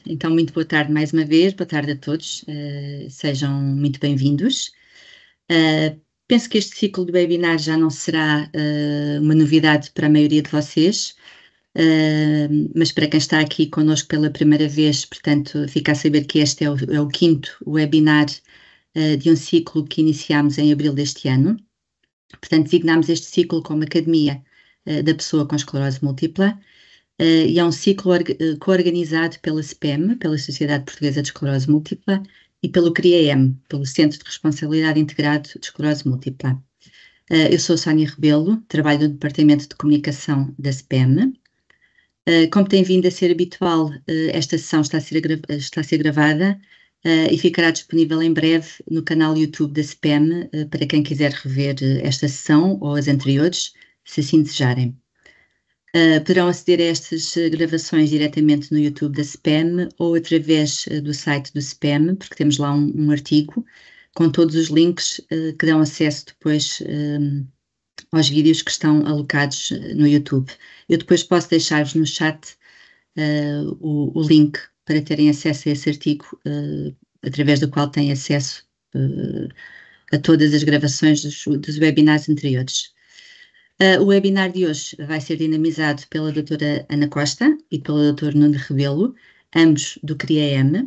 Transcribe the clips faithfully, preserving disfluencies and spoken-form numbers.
Então, muito boa tarde mais uma vez, boa tarde a todos, uh, sejam muito bem-vindos. Uh, penso que este ciclo de webinar já não será uh, uma novidade para a maioria de vocês, uh, mas para quem está aqui connosco pela primeira vez, portanto, fica a saber que este é o, é o quinto webinar uh, de um ciclo que iniciámos em abril deste ano. Portanto, designámos este ciclo como Academia uh, da Pessoa com Esclerose Múltipla. Uh, e é um ciclo uh, co-organizado pela S P E M, pela Sociedade Portuguesa de Esclerose Múltipla, e pelo CRIA-M, pelo Centro de Responsabilidade Integrado de Esclerose Múltipla. Uh, eu sou Sónia Rebelo, trabalho no Departamento de Comunicação da S P E M. Uh, como tem vindo a ser habitual, uh, esta sessão está a ser, está a ser gravada uh, e ficará disponível em breve no canal YouTube da S P E M uh, para quem quiser rever uh, esta sessão ou as anteriores, se assim desejarem. Uh, poderão aceder a estas uh, gravações diretamente no YouTube da S P E M ou através uh, do site do S P E M, porque temos lá um, um artigo com todos os links uh, que dão acesso depois um, aos vídeos que estão alocados uh, no YouTube. Eu depois posso deixar-vos no chat uh, o, o link para terem acesso a esse artigo, uh, através do qual têm acesso uh, a todas as gravações dos, dos webinars anteriores. Uh, o webinar de hoje vai ser dinamizado pela doutora Ana Costa e pelo doutor Nuno Rebelo, ambos do CRIA-M, uh,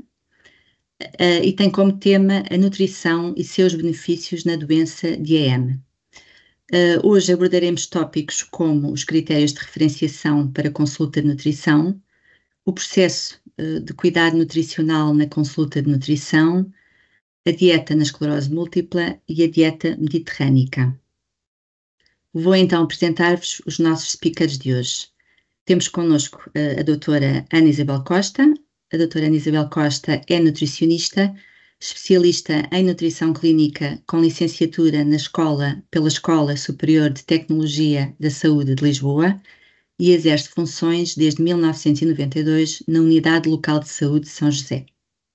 e tem como tema a nutrição e seus benefícios na doença de A M. Uh, hoje abordaremos tópicos como os critérios de referenciação para consulta de nutrição, o processo uh, de cuidado nutricional na consulta de nutrição, a dieta na esclerose múltipla e a dieta mediterrânica. Vou então apresentar-vos os nossos speakers de hoje. Temos connosco a, a doutora Ana Isabel Costa. A doutora Ana Isabel Costa é nutricionista, especialista em nutrição clínica com licenciatura na escola, pela Escola Superior de Tecnologia da Saúde de Lisboa e exerce funções desde mil novecentos e noventa e dois na Unidade Local de Saúde de São José.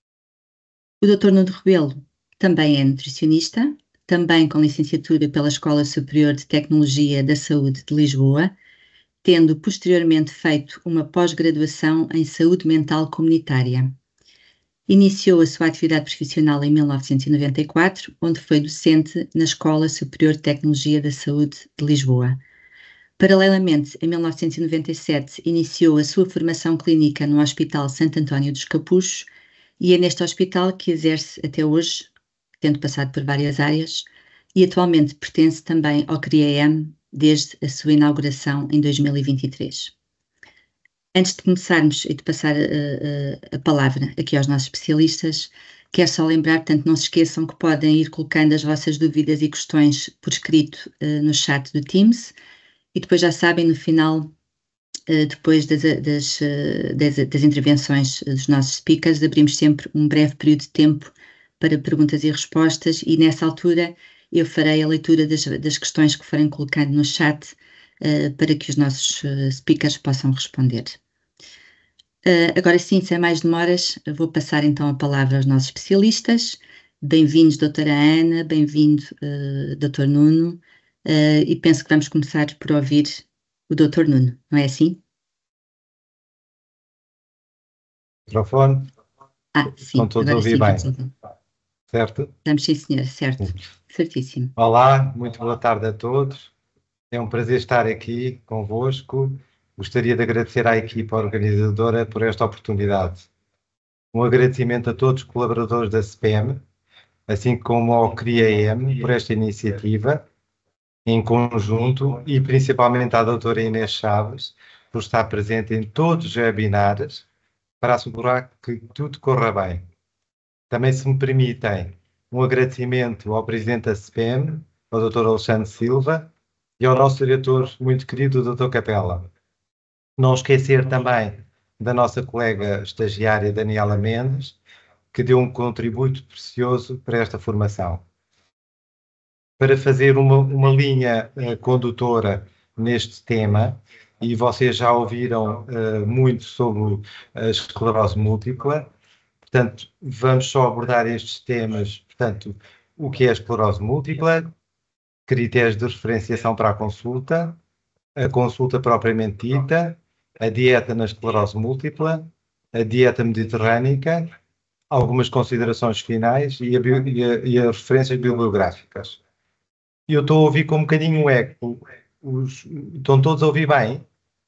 O doutor Nuno Rebelo também é nutricionista, também com licenciatura pela Escola Superior de Tecnologia da Saúde de Lisboa, tendo posteriormente feito uma pós-graduação em Saúde Mental Comunitária. Iniciou a sua atividade profissional em mil novecentos e noventa e quatro, onde foi docente na Escola Superior de Tecnologia da Saúde de Lisboa. Paralelamente, em mil novecentos e noventa e sete, iniciou a sua formação clínica no Hospital Santo António dos Capuchos e é neste hospital que exerce até hoje, tendo passado por várias áreas, e atualmente pertence também ao CRIA-M desde a sua inauguração em dois mil e vinte e três. Antes de começarmos e de passar a, a, a palavra aqui aos nossos especialistas, quero só lembrar, portanto, não se esqueçam que podem ir colocando as vossas dúvidas e questões por escrito uh, no chat do Teams, e depois já sabem, no final, uh, depois das, das, uh, das, das intervenções dos nossos speakers, abrimos sempre um breve período de tempo para perguntas e respostas, e nessa altura eu farei a leitura das, das questões que forem colocando no chat uh, para que os nossos uh, speakers possam responder. Uh, agora sim, sem mais demoras, vou passar então a palavra aos nossos especialistas. Bem-vindos, doutora Ana, bem-vindo, uh, doutor Nuno, uh, e penso que vamos começar por ouvir o doutor Nuno, não é assim? Microfone. Ah, sim, Estão todos agora a ouvir sim, bem, tudo. certo? Estamos sim, senhora, certo, Sim. certíssimo. Olá, muito boa tarde a todos. É um prazer estar aqui convosco. Gostaria de agradecer à equipa organizadora por esta oportunidade. Um agradecimento a todos os colaboradores da S P E M, assim como ao CRIA-M por esta iniciativa em conjunto e principalmente à doutora Inês Chaves por estar presente em todos os webinars para assegurar que tudo corra bem. Também, se me permitem, um agradecimento ao Presidente da S P E M, ao doutor Alexandre Silva, e ao nosso diretor muito querido, doutor Capela. Não esquecer também da nossa colega estagiária Daniela Mendes, que deu um contributo precioso para esta formação. Para fazer uma, uma linha uh, condutora neste tema, e vocês já ouviram uh, muito sobre a esclerose múltipla, portanto, vamos só abordar estes temas, portanto, o que é a esclerose múltipla, critérios de referenciação para a consulta, a consulta propriamente dita, a dieta na esclerose múltipla, a dieta mediterrânica, algumas considerações finais e, a, e, a, e as referências bibliográficas. Eu estou a ouvir com um bocadinho o eco. Os, estão todos a ouvir bem?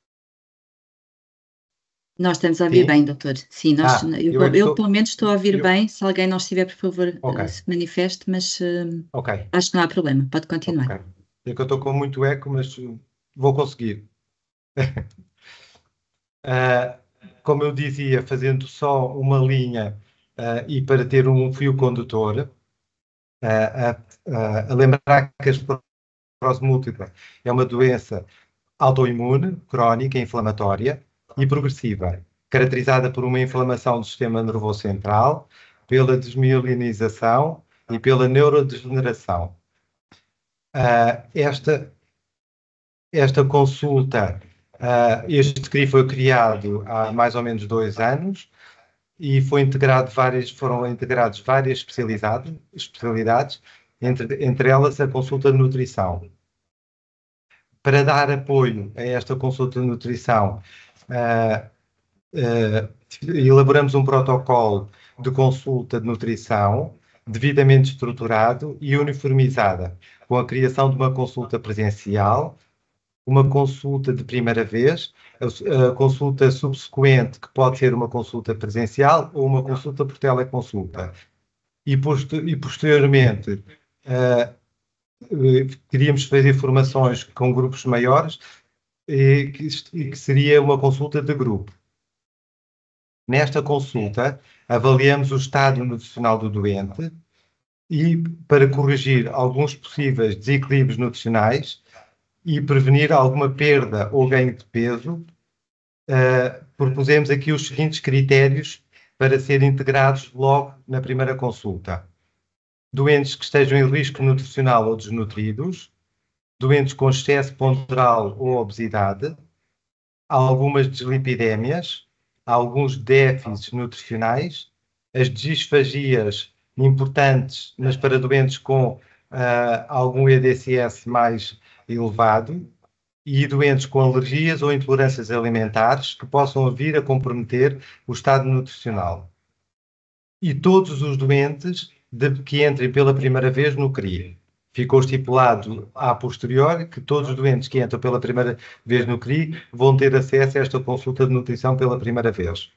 Nós estamos a ouvir Sim? bem, doutor. Sim, nós, Ah, eu, eu, é que eu estou- pelo menos estou a ouvir eu- bem. Se alguém não estiver, por favor, Ok, eh, se manifeste, mas eh, ok, acho que não há problema. Pode continuar. ok. É que eu estou com muito eco, mas uh, vou conseguir. Ah, como eu dizia, fazendo só uma linha ah, e para ter um fio condutor, ah, a, a- a lembrar que a esclerose múltipla é uma doença autoimune, crónica, inflamatória e progressiva, caracterizada por uma inflamação do sistema nervoso central, pela desmielinização e pela neurodegeneração. Ah, esta, esta consulta, ah, este C R I foi criado há mais ou menos dois anos e foi integrado várias, foram integrados várias especialidades, especialidades entre, entre elas a consulta de nutrição. Para dar apoio a esta consulta de nutrição, uh, uh, elaboramos um protocolo de consulta de nutrição devidamente estruturado e uniformizada, com a criação de uma consulta presencial, uma consulta de primeira vez, a, a consulta subsequente, que pode ser uma consulta presencial ou uma consulta por teleconsulta. E, posto, e posteriormente, uh, queríamos fazer formações com grupos maiores e que, e que seria uma consulta de grupo. Nesta consulta, avaliamos o estado nutricional do doente e para corrigir alguns possíveis desequilíbrios nutricionais e prevenir alguma perda ou ganho de peso, uh, propusemos aqui os seguintes critérios para serem integrados logo na primeira consulta. Doentes que estejam em risco nutricional ou desnutridos, doentes com excesso ponderal ou obesidade, algumas dislipidémias, alguns déficits nutricionais, as disfagias importantes, mas para doentes com uh, algum E D C S mais elevado, e doentes com alergias ou intolerâncias alimentares que possam vir a comprometer o estado nutricional. E todos os doentes de, que entrem pela primeira vez no C R I. Ficou estipulado a posteriori que todos os doentes que entram pela primeira vez no C R I vão ter acesso a esta consulta de nutrição pela primeira vez.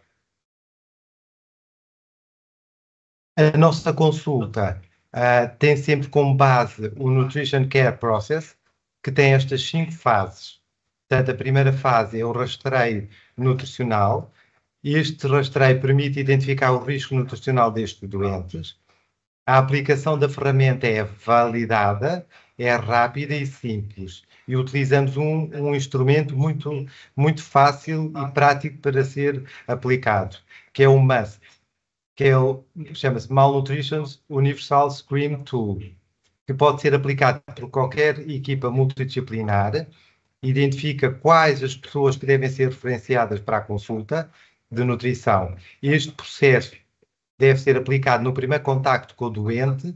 A nossa consulta uh, tem sempre como base o Nutrition Care Process, que tem estas cinco fases. Portanto, a primeira fase é o rastreio nutricional. Este rastreio permite identificar o risco nutricional destes doentes. A aplicação da ferramenta é validada, é rápida e simples. E utilizamos um, um instrumento muito, muito fácil e prático para ser aplicado, que é o MUST, que é o, chama-se Malnutrition Universal Screen Tool, que pode ser aplicado por qualquer equipa multidisciplinar, identifica quais as pessoas que devem ser referenciadas para a consulta de nutrição. Este processo deve ser aplicado no primeiro contacto com o doente,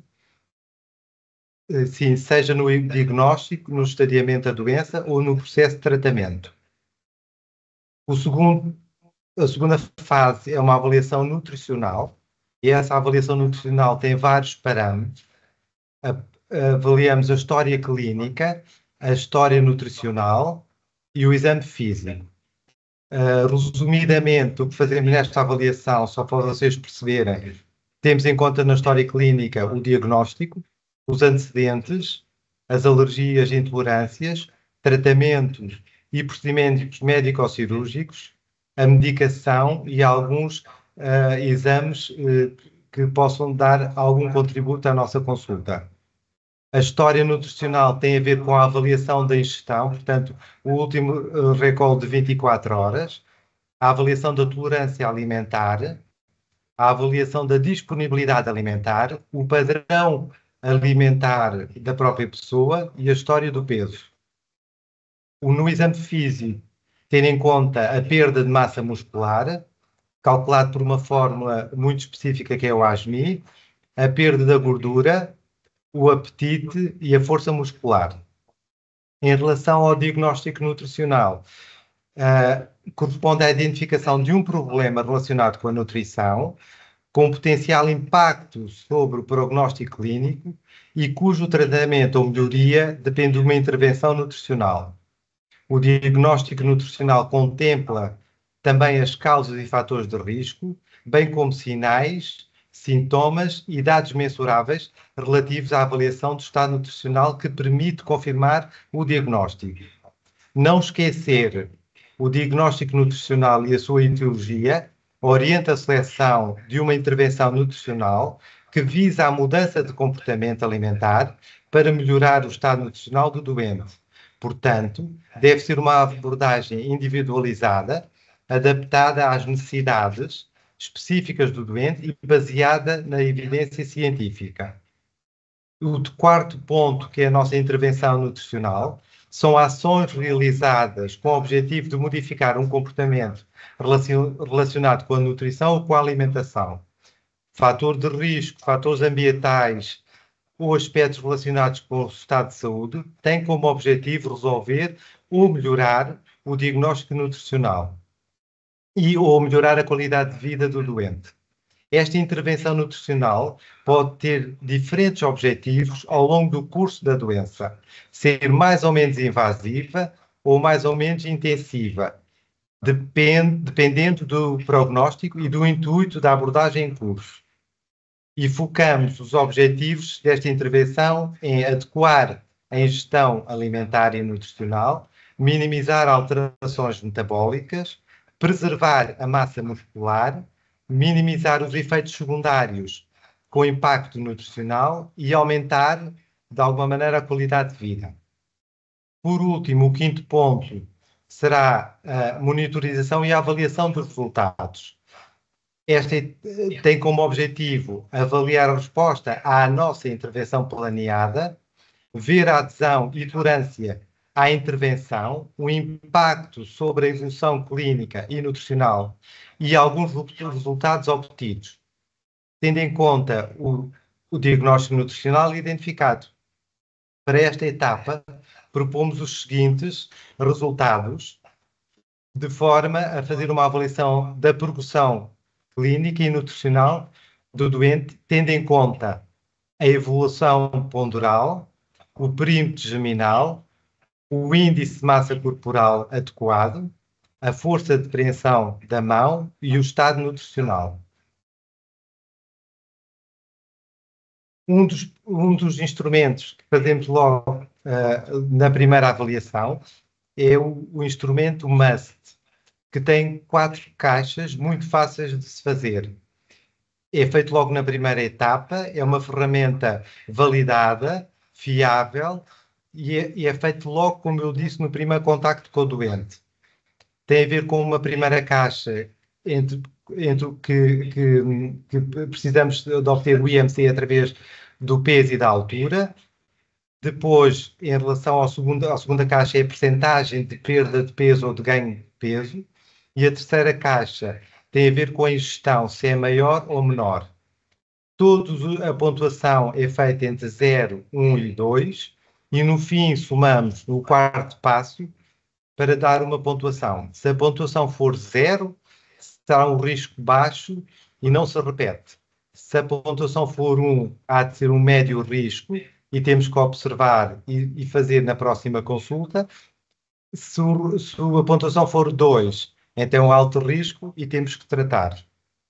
sim, seja no diagnóstico, no estadiamento da doença ou no processo de tratamento. O segundo, a segunda fase é uma avaliação nutricional, e essa avaliação nutricional tem vários parâmetros. Avaliamos a história clínica, a história nutricional e o exame físico. Uh, resumidamente, o que fazemos nesta avaliação, só para vocês perceberem, temos em conta na história clínica o diagnóstico, os antecedentes, as alergias e intolerâncias, tratamentos e procedimentos médico-cirúrgicos, a medicação e alguns uh, exames uh, que possam dar algum contributo à nossa consulta. A história nutricional tem a ver com a avaliação da ingestão, portanto, o último uh, recall de vinte e quatro horas, a avaliação da tolerância alimentar, a avaliação da disponibilidade alimentar, o padrão alimentar da própria pessoa e a história do peso. O, no exame físico, ter em conta a perda de massa muscular, calculado por uma fórmula muito específica que é o A S M I, a perda da gordura, o apetite e a força muscular. Em relação ao diagnóstico nutricional, uh, corresponde à identificação de um problema relacionado com a nutrição, com potencial impacto sobre o prognóstico clínico e cujo tratamento ou melhoria depende de uma intervenção nutricional. O diagnóstico nutricional contempla também as causas e fatores de risco, bem como sinais, sintomas e dados mensuráveis relativos à avaliação do estado nutricional que permite confirmar o diagnóstico. Não esquecer, o diagnóstico nutricional e a sua etiologia orienta a seleção de uma intervenção nutricional que visa a mudança de comportamento alimentar para melhorar o estado nutricional do doente. Portanto, deve ser uma abordagem individualizada, adaptada às necessidades específicas do doente e baseada na evidência científica. O quarto ponto, que é a nossa intervenção nutricional, são ações realizadas com o objetivo de modificar um comportamento relacionado com a nutrição ou com a alimentação. Fator de risco, fatores ambientais ou aspectos relacionados com o estado de saúde têm como objetivo resolver ou melhorar o diagnóstico nutricional e ou melhorar a qualidade de vida do doente. Esta intervenção nutricional pode ter diferentes objetivos ao longo do curso da doença, ser mais ou menos invasiva ou mais ou menos intensiva, depend, dependendo do prognóstico e do intuito da abordagem em curso. E focamos os objetivos desta intervenção em adequar a ingestão alimentar e nutricional, minimizar alterações metabólicas, preservar a massa muscular, minimizar os efeitos secundários com impacto nutricional e aumentar, de alguma maneira, a qualidade de vida. Por último, o quinto ponto será a monitorização e a avaliação dos resultados. Esta tem como objetivo avaliar a resposta à nossa intervenção planeada, ver a adesão e tolerância à intervenção, o impacto sobre a evolução clínica e nutricional e alguns resultados obtidos, tendo em conta o, o diagnóstico nutricional identificado. Para esta etapa, propomos os seguintes resultados, de forma a fazer uma avaliação da progressão clínica e nutricional do doente, tendo em conta a evolução ponderal, o perímetro geminal, o índice de massa corporal adequado, a força de preensão da mão e o estado nutricional. Um dos, um dos instrumentos que fazemos logo uh, na primeira avaliação é o, o instrumento MUST, que tem quatro caixas muito fáceis de se fazer. É feito logo na primeira etapa, é uma ferramenta validada, fiável, e é, e é feito logo, como eu disse, no primeiro contacto com o doente. Tem a ver com uma primeira caixa entre, entre o que, que, que precisamos de obter o I M C através do peso e da altura. Depois, em relação ao segundo, à segunda caixa, é a percentagem de perda de peso ou de ganho de peso. E a terceira caixa tem a ver com a ingestão, se é maior ou menor. Todos, a pontuação é feita entre zero, um e dois. E no fim somamos no quarto passo para dar uma pontuação. Se a pontuação for zero, será um risco baixo e não se repete. Se a pontuação for um, há de ser um médio risco e temos que observar e, e fazer na próxima consulta. Se, se a pontuação for dois, então alto risco e temos que tratar.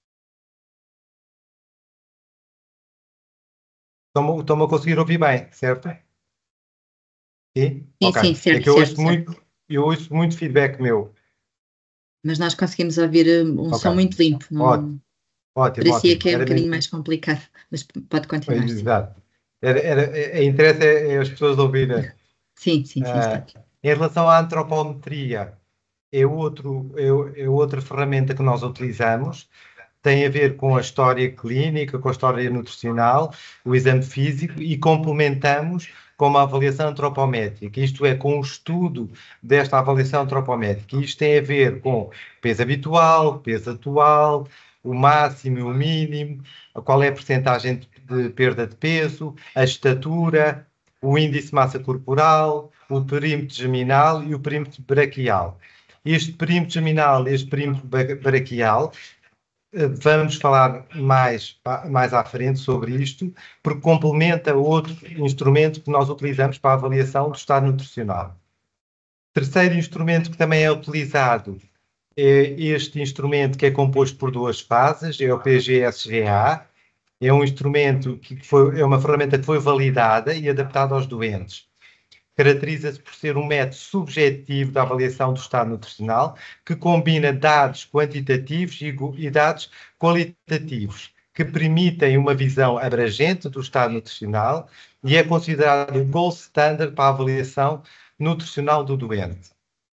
Estão-me estão a conseguir ouvir bem, certo? Sim? Sim, Ok. sim, certo, É que eu certo, ouço muito, eu ouço muito feedback meu. Mas nós conseguimos ouvir um Ok. som muito limpo. Não... Ótimo, ótimo. Parecia ótimo. que é um Era bocadinho mesmo- mais complicado, mas pode continuar. Sim, Exato. Era, era, a interesse é, é as pessoas ouvirem. sim, sim, sim, Ah, está. em relação à antropometria, é, outro, é, é outra ferramenta que nós utilizamos. Tem a ver com a história clínica, com a história nutricional, o exame físico e complementamos com uma avaliação antropométrica, isto é, com o estudo desta avaliação antropométrica. Isto tem a ver com peso habitual, peso atual, o máximo e o mínimo, qual é a percentagem de perda de peso, a estatura, o índice de massa corporal, o perímetro geminal e o perímetro braquial. Este perímetro geminal, este perímetro braquial, vamos falar mais, mais à frente sobre isto, porque complementa outro instrumento que nós utilizamos para a avaliação do estado nutricional. Terceiro instrumento que também é utilizado é este instrumento que é composto por duas fases, é o P G S G A. É um instrumento que foi, é uma ferramenta que foi validada e adaptada aos doentes. Caracteriza-se por ser um método subjetivo da avaliação do estado nutricional, que combina dados quantitativos e, e dados qualitativos, que permitem uma visão abrangente do estado nutricional e é considerado o gold standard para a avaliação nutricional do doente.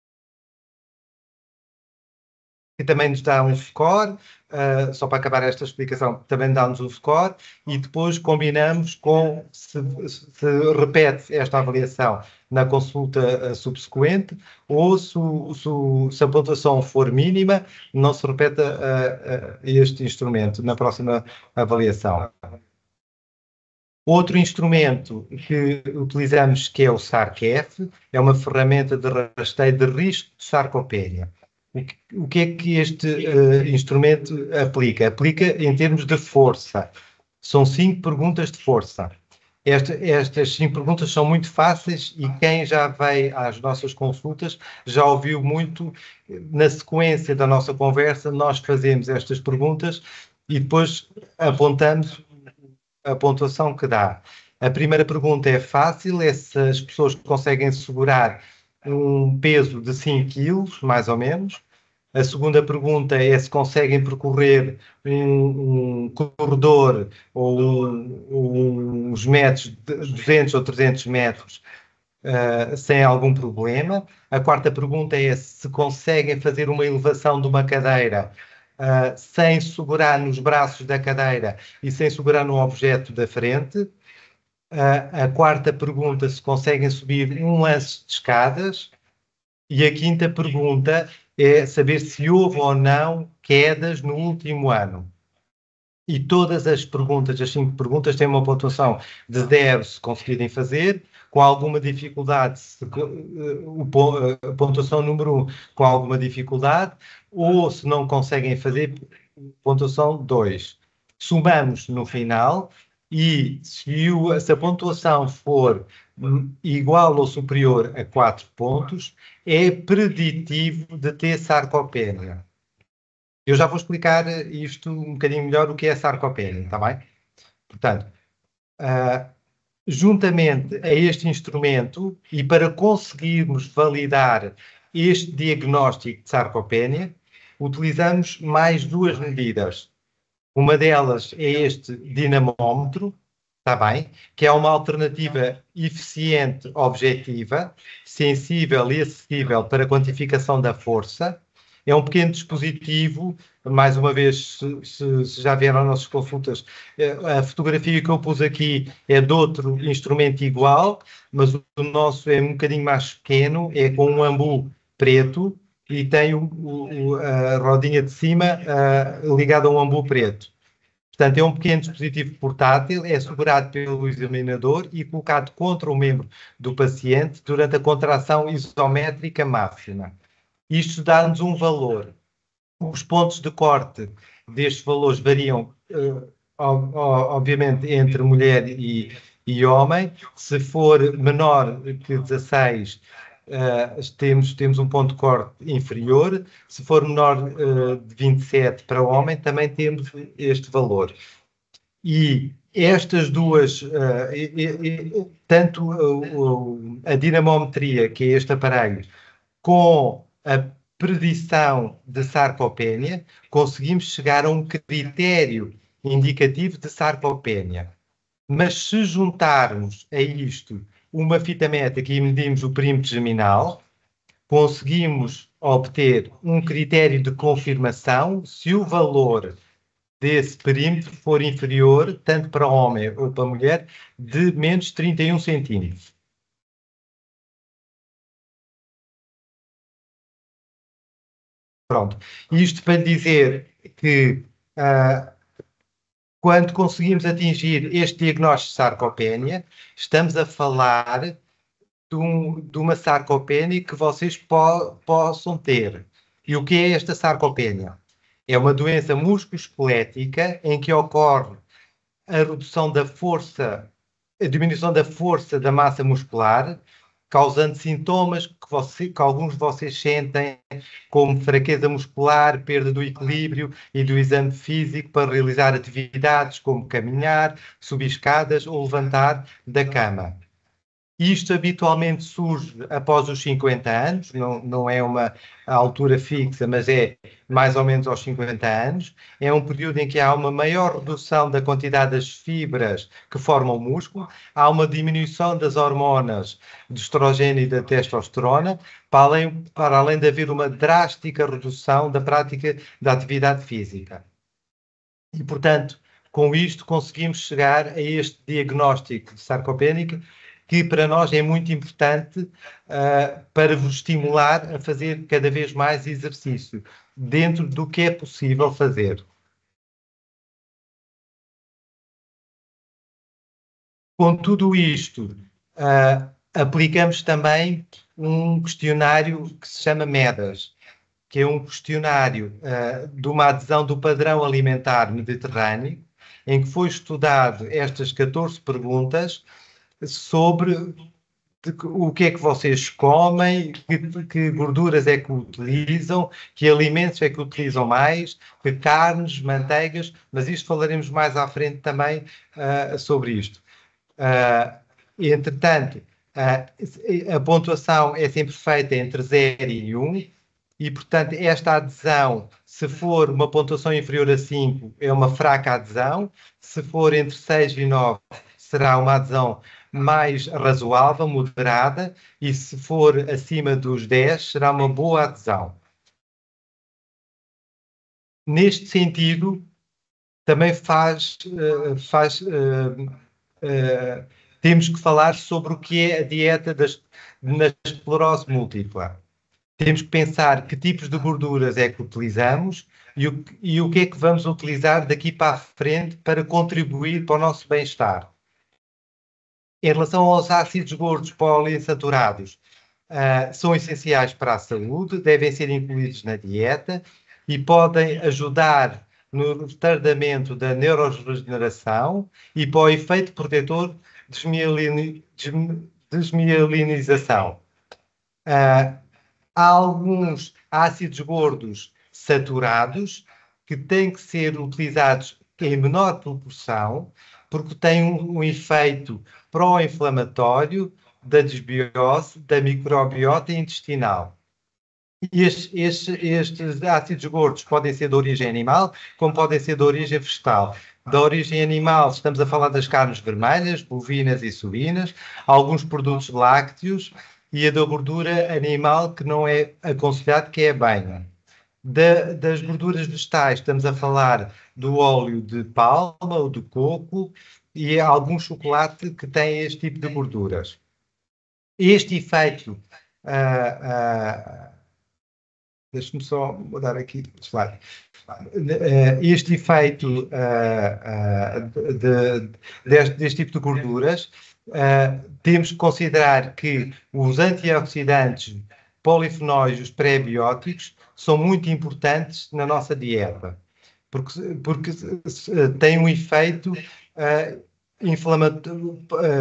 E também nos dá um score, uh, só para acabar esta explicação, também dá-nos um score e depois combinamos com se, se repete esta avaliação na consulta uh, subsequente ou se, se, se a pontuação for mínima, não se repete uh, uh, este instrumento na próxima avaliação. Outro instrumento que utilizamos, que é o SARC-F, é uma ferramenta de rastreio de risco de sarcopenia. O que, o que é que este uh, instrumento aplica? Aplica em termos de força. São cinco perguntas de força. Esta, estas cinco perguntas são muito fáceis e quem já veio às nossas consultas já ouviu muito. Na sequência da nossa conversa, nós fazemos estas perguntas e depois apontamos a pontuação que dá. A primeira pergunta é fácil, é se as pessoas conseguem segurar um peso de cinco quilos, mais ou menos. A segunda pergunta é se conseguem percorrer um, um corredor ou um, uns metros, de duzentos ou trezentos metros, uh, sem algum problema. A quarta pergunta é se conseguem fazer uma elevação de uma cadeira uh, sem segurar nos braços da cadeira e sem segurar no objeto da frente. Uh, a quarta pergunta, se conseguem subir um lance de escadas. E a quinta pergunta é saber se houve ou não quedas no último ano. E todas as perguntas, as cinco perguntas, têm uma pontuação de zero se conseguirem fazer, com alguma dificuldade, se, uh, a pontuação número um com alguma dificuldade, ou se não conseguem fazer, pontuação dois. Somamos no final e se, o, se a pontuação for igual ou superior a quatro pontos, é preditivo de ter sarcopenia. Eu já vou explicar isto um bocadinho melhor, o que é sarcopenia, está bem? Portanto, uh, juntamente a este instrumento, e para conseguirmos validar este diagnóstico de sarcopenia, utilizamos mais duas medidas. Uma delas é este dinamómetro, está bem? Que é uma alternativa eficiente, objetiva, sensível e acessível para quantificação da força. É um pequeno dispositivo, mais uma vez, se, se, se já vieram às nossas consultas, a fotografia que eu pus aqui é de outro instrumento igual, mas o nosso é um bocadinho mais pequeno, é com um ambu preto e tem o, o, a rodinha de cima uh, ligada a um ambu preto. Portanto, é um pequeno dispositivo portátil, é segurado pelo examinador e colocado contra o membro do paciente durante a contração isométrica máxima. Isto dá-nos um valor. Os pontos de corte destes valores variam, uh, obviamente, entre mulher e, e homem. Se for menor que dezasseis, uh, temos, temos um ponto de corte inferior. Se for menor uh, de vinte e sete para homem, também temos este valor. E estas duas, uh, e, e, tanto uh, a dinamometria, que é este aparelho, com a predição de sarcopenia, conseguimos chegar a um critério indicativo de sarcopenia. Mas se juntarmos a isto uma fita métrica e medimos o perímetro geminal, conseguimos obter um critério de confirmação se o valor desse perímetro for inferior, tanto para homem ou para mulher, de menos trinta e um centímetros. Pronto. Isto para dizer que uh, quando conseguimos atingir este diagnóstico de sarcopenia, estamos a falar de, um, de uma sarcopenia que vocês po possam ter. E o que é esta sarcopenia? É uma doença musculoesquelética em que ocorre a redução da força, a diminuição da força da massa muscular, causando sintomas que, você, que alguns de vocês sentem, como fraqueza muscular, perda do equilíbrio e do exame físico para realizar atividades como caminhar, subir escadas ou levantar da cama. Isto habitualmente surge após os cinquenta anos, não, não é uma altura fixa, mas é mais ou menos aos cinquenta anos. É um período em que há uma maior redução da quantidade das fibras que formam o músculo, há uma diminuição das hormonas de estrogênio e da testosterona, para além, para além de haver uma drástica redução da prática da atividade física. E, portanto, com isto conseguimos chegar a este diagnóstico de sarcopénica, que para nós é muito importante uh, para vos estimular a fazer cada vez mais exercício, dentro do que é possível fazer. Com tudo isto, uh, aplicamos também um questionário que se chama MEDAS, que é um questionário uh, de uma adesão do padrão alimentar mediterrâneo, em que foi estudado estas catorze perguntas sobre de, o que é que vocês comem, que, que gorduras é que utilizam, que alimentos é que utilizam mais, que carnes, manteigas, mas isto falaremos mais à frente também uh, sobre isto. Uh, entretanto, uh, a pontuação é sempre feita entre zero e um, e, portanto, esta adesão, se for uma pontuação inferior a cinco, é uma fraca adesão. Se for entre seis e nove, será uma adesão mais razoável, moderada. E se for acima dos dez, será uma boa adesão. Neste sentido, também faz... Uh, faz uh, uh, temos que falar sobre o que é a dieta das, na esclerose múltipla. Temos que pensar que tipos de gorduras é que utilizamos e o, e o que é que vamos utilizar daqui para a frente para contribuir para o nosso bem-estar. Em relação aos ácidos gordos poliinsaturados, uh, são essenciais para a saúde, devem ser incluídos na dieta e podem ajudar no retardamento da neuroregeneração e para o efeito protetor de desmielinização. Uh, há alguns ácidos gordos saturados que têm que ser utilizados em menor proporção, porque têm um, um efeito pró-inflamatório da desbiose da microbiota intestinal. Estes, estes, estes ácidos gordos podem ser de origem animal, como podem ser de origem vegetal. Da origem animal, estamos a falar das carnes vermelhas, bovinas e suínas, alguns produtos lácteos, e a da gordura animal, que não é aconselhado, que é a banha. Da, das gorduras vegetais, estamos a falar do óleo de palma ou de coco e algum chocolate que tem este tipo de gorduras. Este efeito, uh, uh, deixe-me só mudar aqui o slide. Este efeito uh, uh, de, deste, deste tipo de gorduras, uh, temos que considerar que os antioxidantes, polifenóis e os pré-bióticos são muito importantes na nossa dieta, porque, porque uh, têm um efeito uh, inflamatório,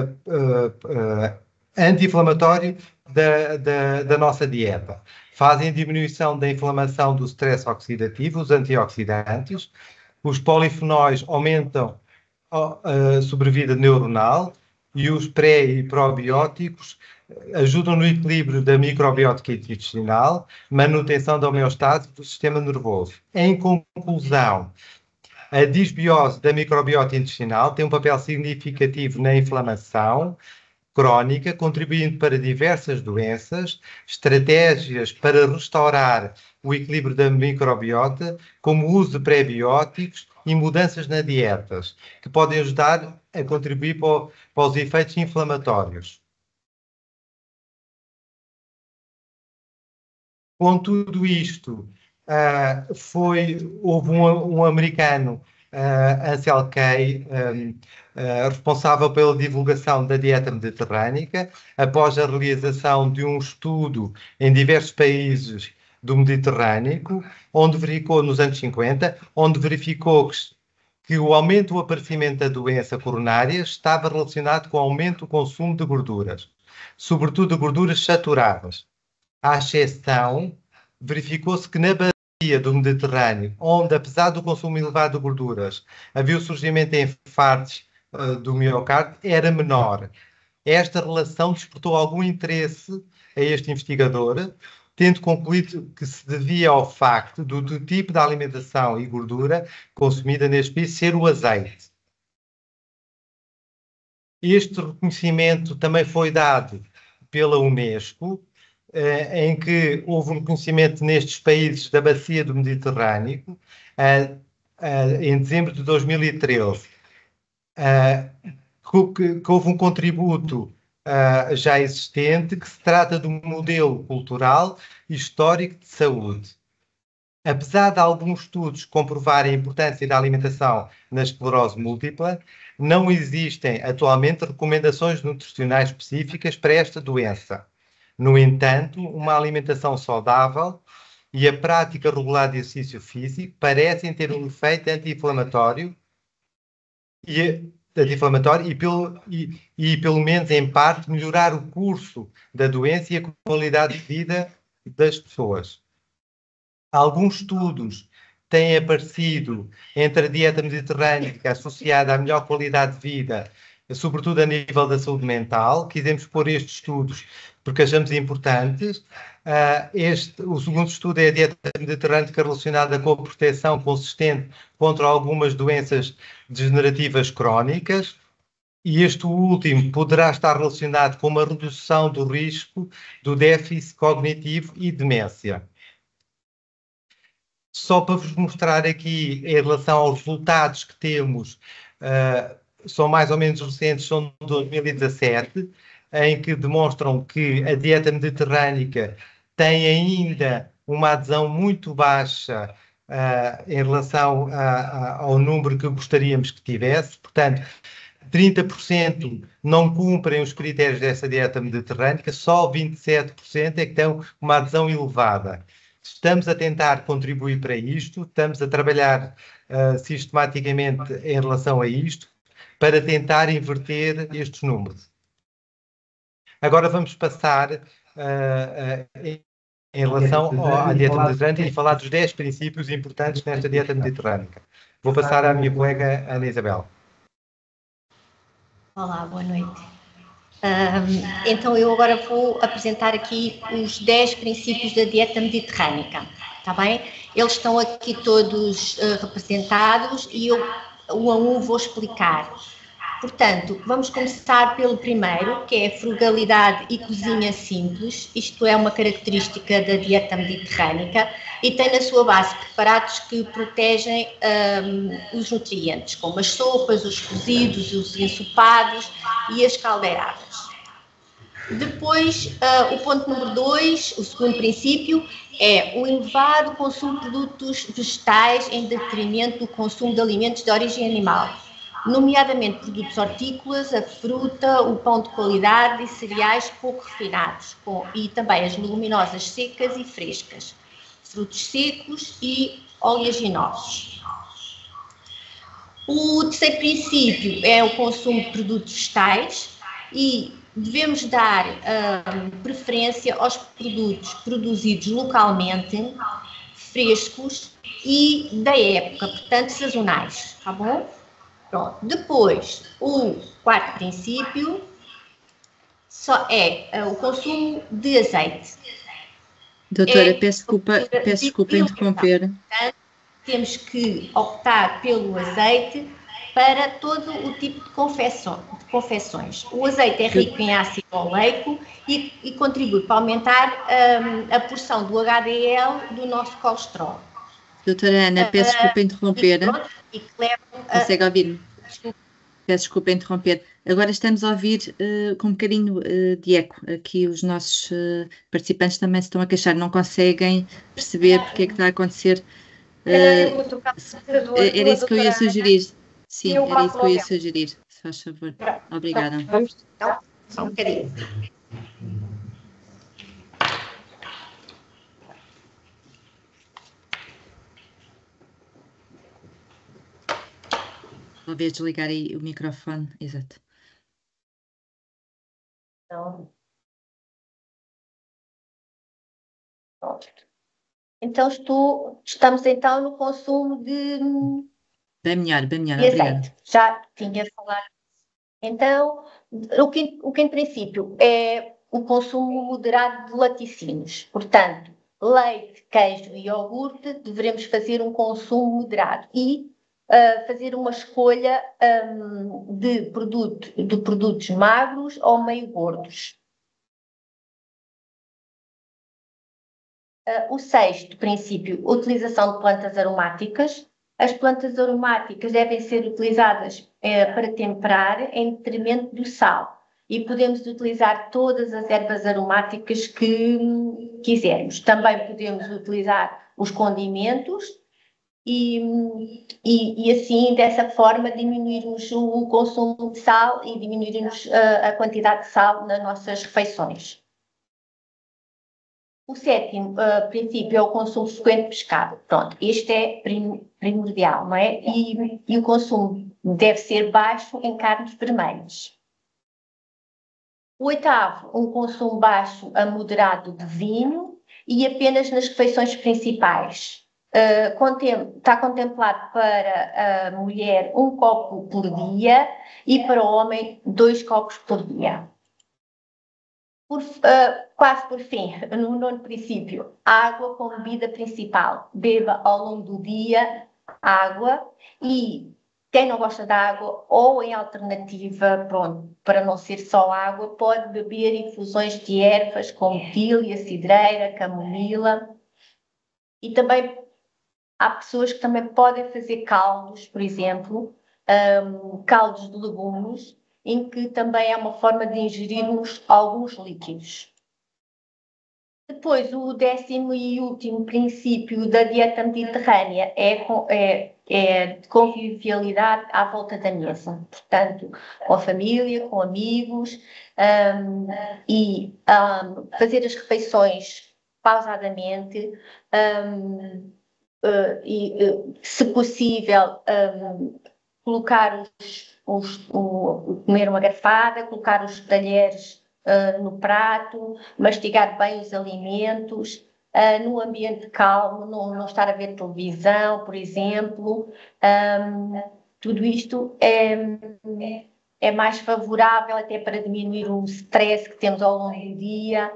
uh, anti-inflamatório da, da, da nossa dieta. Fazem diminuição da inflamação do stress oxidativo, os antioxidantes. Os polifenóis aumentam a sobrevida neuronal e os pré e probióticos ajudam no equilíbrio da microbiota intestinal, manutenção da homeostase do sistema nervoso. Em conclusão, a disbiose da microbiota intestinal tem um papel significativo na inflamação crónica, contribuindo para diversas doenças, estratégias para restaurar o equilíbrio da microbiota, como o uso de pré-bióticos e mudanças na dietas, que podem ajudar a contribuir para, o, para os efeitos inflamatórios. Com tudo isto, uh, foi, houve um, um americano uh, Ansel Keys, um, uh, responsável pela divulgação da dieta mediterrânica, após a realização de um estudo em diversos países do Mediterrâneo, onde verificou, nos anos cinquenta, onde verificou que, que o aumento do aparecimento da doença coronária estava relacionado com o aumento do consumo de gorduras, sobretudo de gorduras saturadas. À exceção, verificou-se que na bacia do Mediterrâneo, onde, apesar do consumo elevado de gorduras, havia o surgimento de infartos uh, do miocárdio, era menor. Esta relação despertou algum interesse a este investigador, tendo concluído que se devia ao facto do, do tipo de alimentação e gordura consumida neste país ser o azeite. Este reconhecimento também foi dado pela Unesco, eh, em que houve um reconhecimento nestes países da bacia do Mediterrâneo, eh, eh, em dezembro de dois mil e treze, eh, que, que houve um contributo Uh, já existente, que se trata de um modelo cultural e histórico de saúde. Apesar de alguns estudos comprovarem a importância da alimentação na esclerose múltipla, não existem atualmente recomendações nutricionais específicas para esta doença. No entanto, uma alimentação saudável e a prática regular de exercício físico parecem ter um efeito anti-inflamatório e anti-inflamatório e pelo, e, e, pelo menos em parte, melhorar o curso da doença e a qualidade de vida das pessoas. Alguns estudos têm aparecido entre a dieta mediterrânica associada à melhor qualidade de vida, sobretudo a nível da saúde mental. Quisemos pôr estes estudos porque achamos importantes. Uh, este, o segundo estudo é a dieta mediterrânica relacionada com a proteção consistente contra algumas doenças degenerativas crónicas, e este último poderá estar relacionado com uma redução do risco do déficit cognitivo e demência. Só para vos mostrar aqui, em relação aos resultados que temos, uh, são mais ou menos recentes, são de dois mil e dezassete, em que demonstram que a dieta mediterrânica tem ainda uma adesão muito baixa uh, em relação a, a, ao número que gostaríamos que tivesse. Portanto, trinta por cento não cumprem os critérios dessa dieta mediterrânica, só vinte e sete por cento é que têm uma adesão elevada. Estamos a tentar contribuir para isto, estamos a trabalhar uh, sistematicamente em relação a isto, para tentar inverter estes números. Agora vamos passar uh, uh, em, em relação à dieta mediterrânea e falar dos dez princípios importantes nesta dieta mediterrânica. Vou passar à minha colega Ana Isabel. Olá, boa noite. Um, então eu agora vou apresentar aqui os dez princípios da dieta mediterrânica, está bem? Eles estão aqui todos uh, representados e eu um a um vou explicar. Portanto, vamos começar pelo primeiro, que é frugalidade e cozinha simples. Isto é uma característica da dieta mediterrânica e tem na sua base preparados que protegem um, os nutrientes, como as sopas, os cozidos, os ensopados e as caldeiradas. Depois, uh, o ponto número dois, o segundo princípio, é o elevado consumo de produtos vegetais em detrimento do consumo de alimentos de origem animal, nomeadamente produtos hortícolas, a fruta, o pão de qualidade e cereais pouco refinados, com, e também as leguminosas secas e frescas, frutos secos e oleaginosos. O terceiro princípio é o consumo de produtos vegetais e devemos dar uh, preferência aos produtos produzidos localmente, frescos e da época, portanto sazonais, tá bom? Pronto. Depois, o quarto princípio só é uh, o consumo de azeite. Doutora, é, peço desculpa, peço desculpa interromper. Portanto, temos que optar pelo azeite para todo o tipo de, confecção, de confecções. O azeite é rico em ácido oleico e, e contribui para aumentar um, a porção do H D L do nosso colesterol. Doutora Ana, peço desculpa interromper. E que levam a... Consegue ouvir-me? Peço desculpa interromper. Agora estamos a ouvir uh, com um bocadinho uh, de eco. Aqui os nossos uh, participantes também se estão a queixar, não conseguem perceber porque é que está a acontecer Uh, era isso que eu ia sugerir. Sim, era isso que eu ia sugerir. Se faz favor. Obrigada. Vamos então, só um bocadinho. Talvez desligar aí o microfone. Exato. Então, então estou, estamos então no consumo de... Bem melhor, bem melhor, de obrigada. azeite. Já tinha falado. Então, o que, o que em princípio é o consumo moderado de laticínios. Portanto, leite, queijo e iogurte, devemos fazer um consumo moderado e uh, fazer uma escolha um, de, produto, de produtos magros ou meio gordos. Uh, o sexto princípio, utilização de plantas aromáticas. As plantas aromáticas devem ser utilizadas eh, para temperar em detrimento do sal. E podemos utilizar todas as ervas aromáticas que hum, quisermos. Também podemos utilizar os condimentos e, e, e assim, dessa forma, diminuirmos o consumo de sal e diminuirmos uh, a quantidade de sal nas nossas refeições. O sétimo uh, princípio é o consumo frequente de pescado. Pronto, este é prim primordial, não é? E, e o consumo deve ser baixo em carnes vermelhas. O oitavo, um consumo baixo a moderado de vinho e apenas nas refeições principais. Uh, contem está contemplado para a mulher um copo por dia e para o homem dois copos por dia. Por, uh, quase por fim, no nono princípio, água como bebida principal. Beba ao longo do dia água e quem não gosta de água ou em alternativa, pronto, para não ser só água, pode beber infusões de ervas como tília, cidreira, camomila. E também há pessoas que também podem fazer caldos, por exemplo, um, caldos de legumes, em que também é uma forma de ingerirmos alguns líquidos. Depois, o décimo e último princípio da dieta mediterrânea é, é, é de convivialidade à volta da mesa. Portanto, com a família, com amigos, um, e um, fazer as refeições pausadamente um, uh, e, uh, se possível, um, colocar os, os, o, comer uma garfada, colocar os talheres uh, no prato, mastigar bem os alimentos, uh, num ambiente calmo, não, não estar a ver televisão, por exemplo. Um, tudo isto é, é mais favorável até para diminuir o stress que temos ao longo do dia.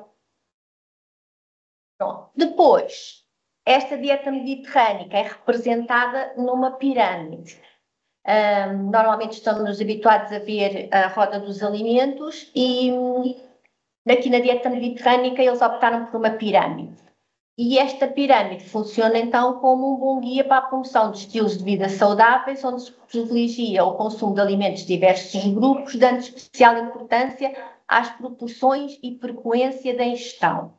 Pronto. Depois, esta dieta mediterrânica é representada numa pirâmide. Um, normalmente estamos habituados a ver a roda dos alimentos e aqui na dieta mediterrânica eles optaram por uma pirâmide. E esta pirâmide funciona então como um bom guia para a promoção de estilos de vida saudáveis, onde se privilegia o consumo de alimentos de diversos grupos, dando especial importância às proporções e frequência da ingestão.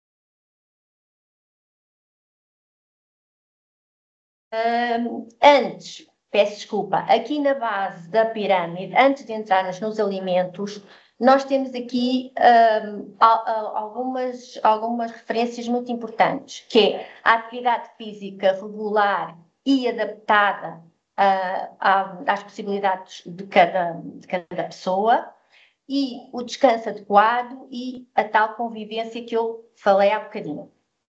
Um, antes, peço desculpa, aqui na base da pirâmide, antes de entrarmos nos alimentos, nós temos aqui um, algumas, algumas referências muito importantes, que é a atividade física regular e adaptada uh, às possibilidades de cada, de cada pessoa, e o descanso adequado e a tal convivência que eu falei há bocadinho.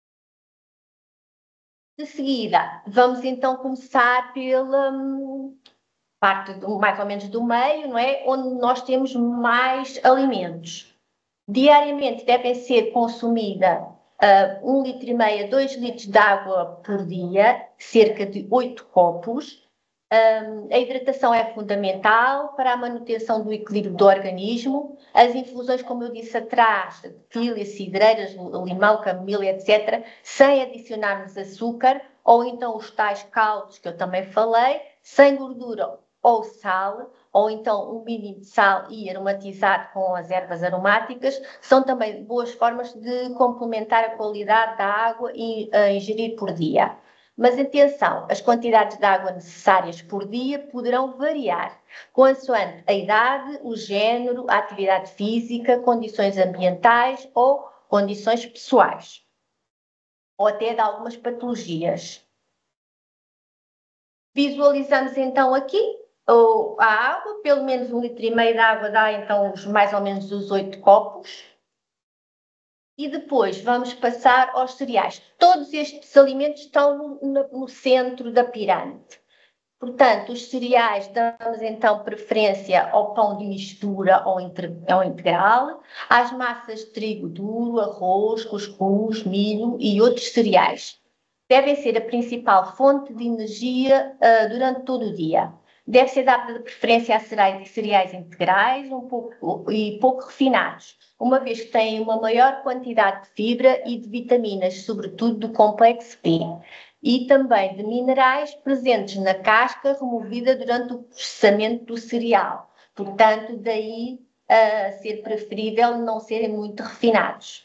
De seguida, vamos então começar pela hum, parte do, mais ou menos do meio, não é? Onde nós temos mais alimentos. Diariamente devem ser consumida uh, um litro e meio a dois litros de água por dia, cerca de oito copos. Um, a hidratação é fundamental para a manutenção do equilíbrio do organismo. As infusões, como eu disse atrás, de tília, cidreiras, limão, camomila, etcétera, sem adicionarmos açúcar, ou então os tais caldos que eu também falei, sem gordura ou sal, ou então um mínimo de sal e aromatizado com as ervas aromáticas, são também boas formas de complementar a qualidade da água e uh, ingerir por dia. Mas atenção, as quantidades de água necessárias por dia poderão variar, consoante a idade, o género, a atividade física, condições ambientais ou condições pessoais, ou até de algumas patologias. Visualizamos então aqui a água, pelo menos um litro e meio de água dá então os, mais ou menos os oito copos. E depois vamos passar aos cereais. Todos estes alimentos estão no, no, no centro da pirâmide. Portanto, os cereais damos então preferência ao pão de mistura ou integral, às massas de trigo duro, arroz, cuscuz, milho e outros cereais. Devem ser a principal fonte de energia uh, durante todo o dia. Deve ser dada preferência a cereais, cereais integrais um pouco, e pouco refinados, uma vez que têm uma maior quantidade de fibra e de vitaminas, sobretudo do complexo B, e também de minerais presentes na casca removida durante o processamento do cereal. Portanto, daí a uh, ser preferível não serem muito refinados.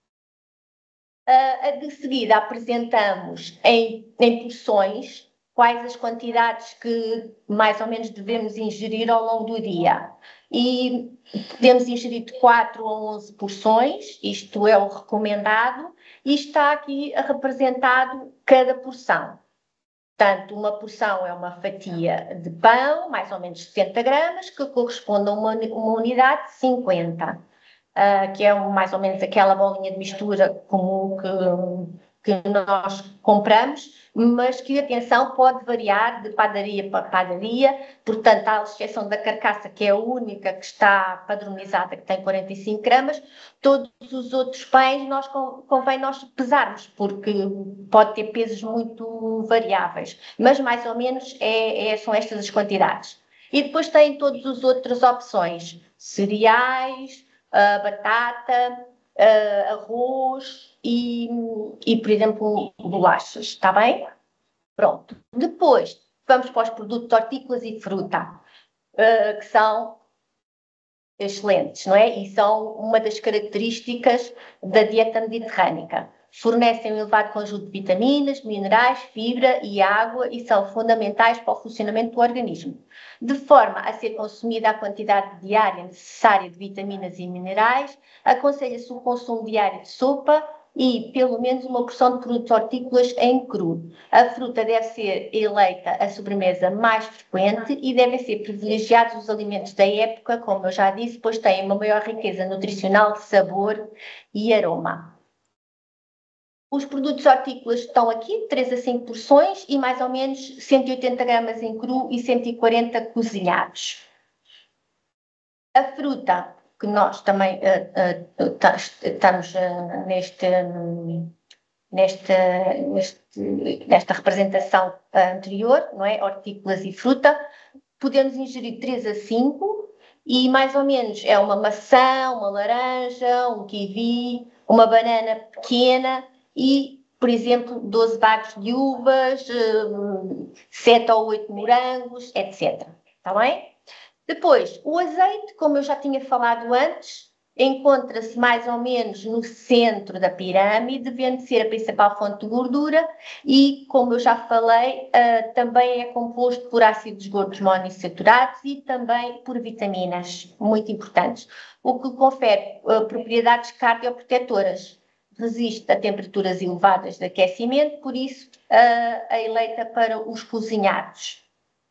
Uh, de seguida apresentamos em, em porções quais as quantidades que mais ou menos devemos ingerir ao longo do dia. E podemos ingerir de quatro a onze porções, isto é o recomendado, e está aqui representado cada porção. Portanto, uma porção é uma fatia de pão, mais ou menos sessenta gramas, que corresponde a uma, uma unidade de cinquenta. Uh, que é mais ou menos aquela bolinha de mistura comum que, que nós compramos, mas que, atenção, pode variar de padaria para padaria, portanto, à exceção da carcaça, que é a única que está padronizada, que tem quarenta e cinco gramas, todos os outros pães nós convém nós pesarmos, porque pode ter pesos muito variáveis, mas mais ou menos é, é, são estas as quantidades. E depois tem todas as outras opções, cereais, Uh, batata, uh, arroz e, e, por exemplo, bolachas, está bem? Pronto. Depois, vamos para os produtos hortícolas e fruta, uh, que são excelentes, não é? E são uma das características da dieta mediterrânica. Fornecem um elevado conjunto de vitaminas, minerais, fibra e água e são fundamentais para o funcionamento do organismo. De forma a ser consumida a quantidade diária necessária de vitaminas e minerais, aconselha-se o consumo diário de sopa e pelo menos uma porção de produtos hortícolas em cru. A fruta deve ser eleita a sobremesa mais frequente e devem ser privilegiados os alimentos da época, como eu já disse, pois têm uma maior riqueza nutricional, sabor e aroma. Os produtos hortícolas estão aqui, três a cinco porções e mais ou menos cento e oitenta gramas em cru e cento e quarenta cozinhados. A fruta, que nós também uh, uh, estamos uh, neste, um, neste, neste, nesta representação anterior, não é? Hortícolas e fruta, podemos ingerir três a cinco e mais ou menos é uma maçã, uma laranja, um kiwi, uma banana pequena, e, por exemplo, doze bagos de uvas, sete ou oito morangos, etcétera. Está bem? Depois, o azeite, como eu já tinha falado antes, encontra-se mais ou menos no centro da pirâmide, devendo ser a principal fonte de gordura e, como eu já falei, uh, também é composto por ácidos gordos monoinsaturados e também por vitaminas, muito importantes, o que confere uh, propriedades cardioprotetoras. Resiste a temperaturas elevadas de aquecimento, por isso uh, é eleita para os cozinhados.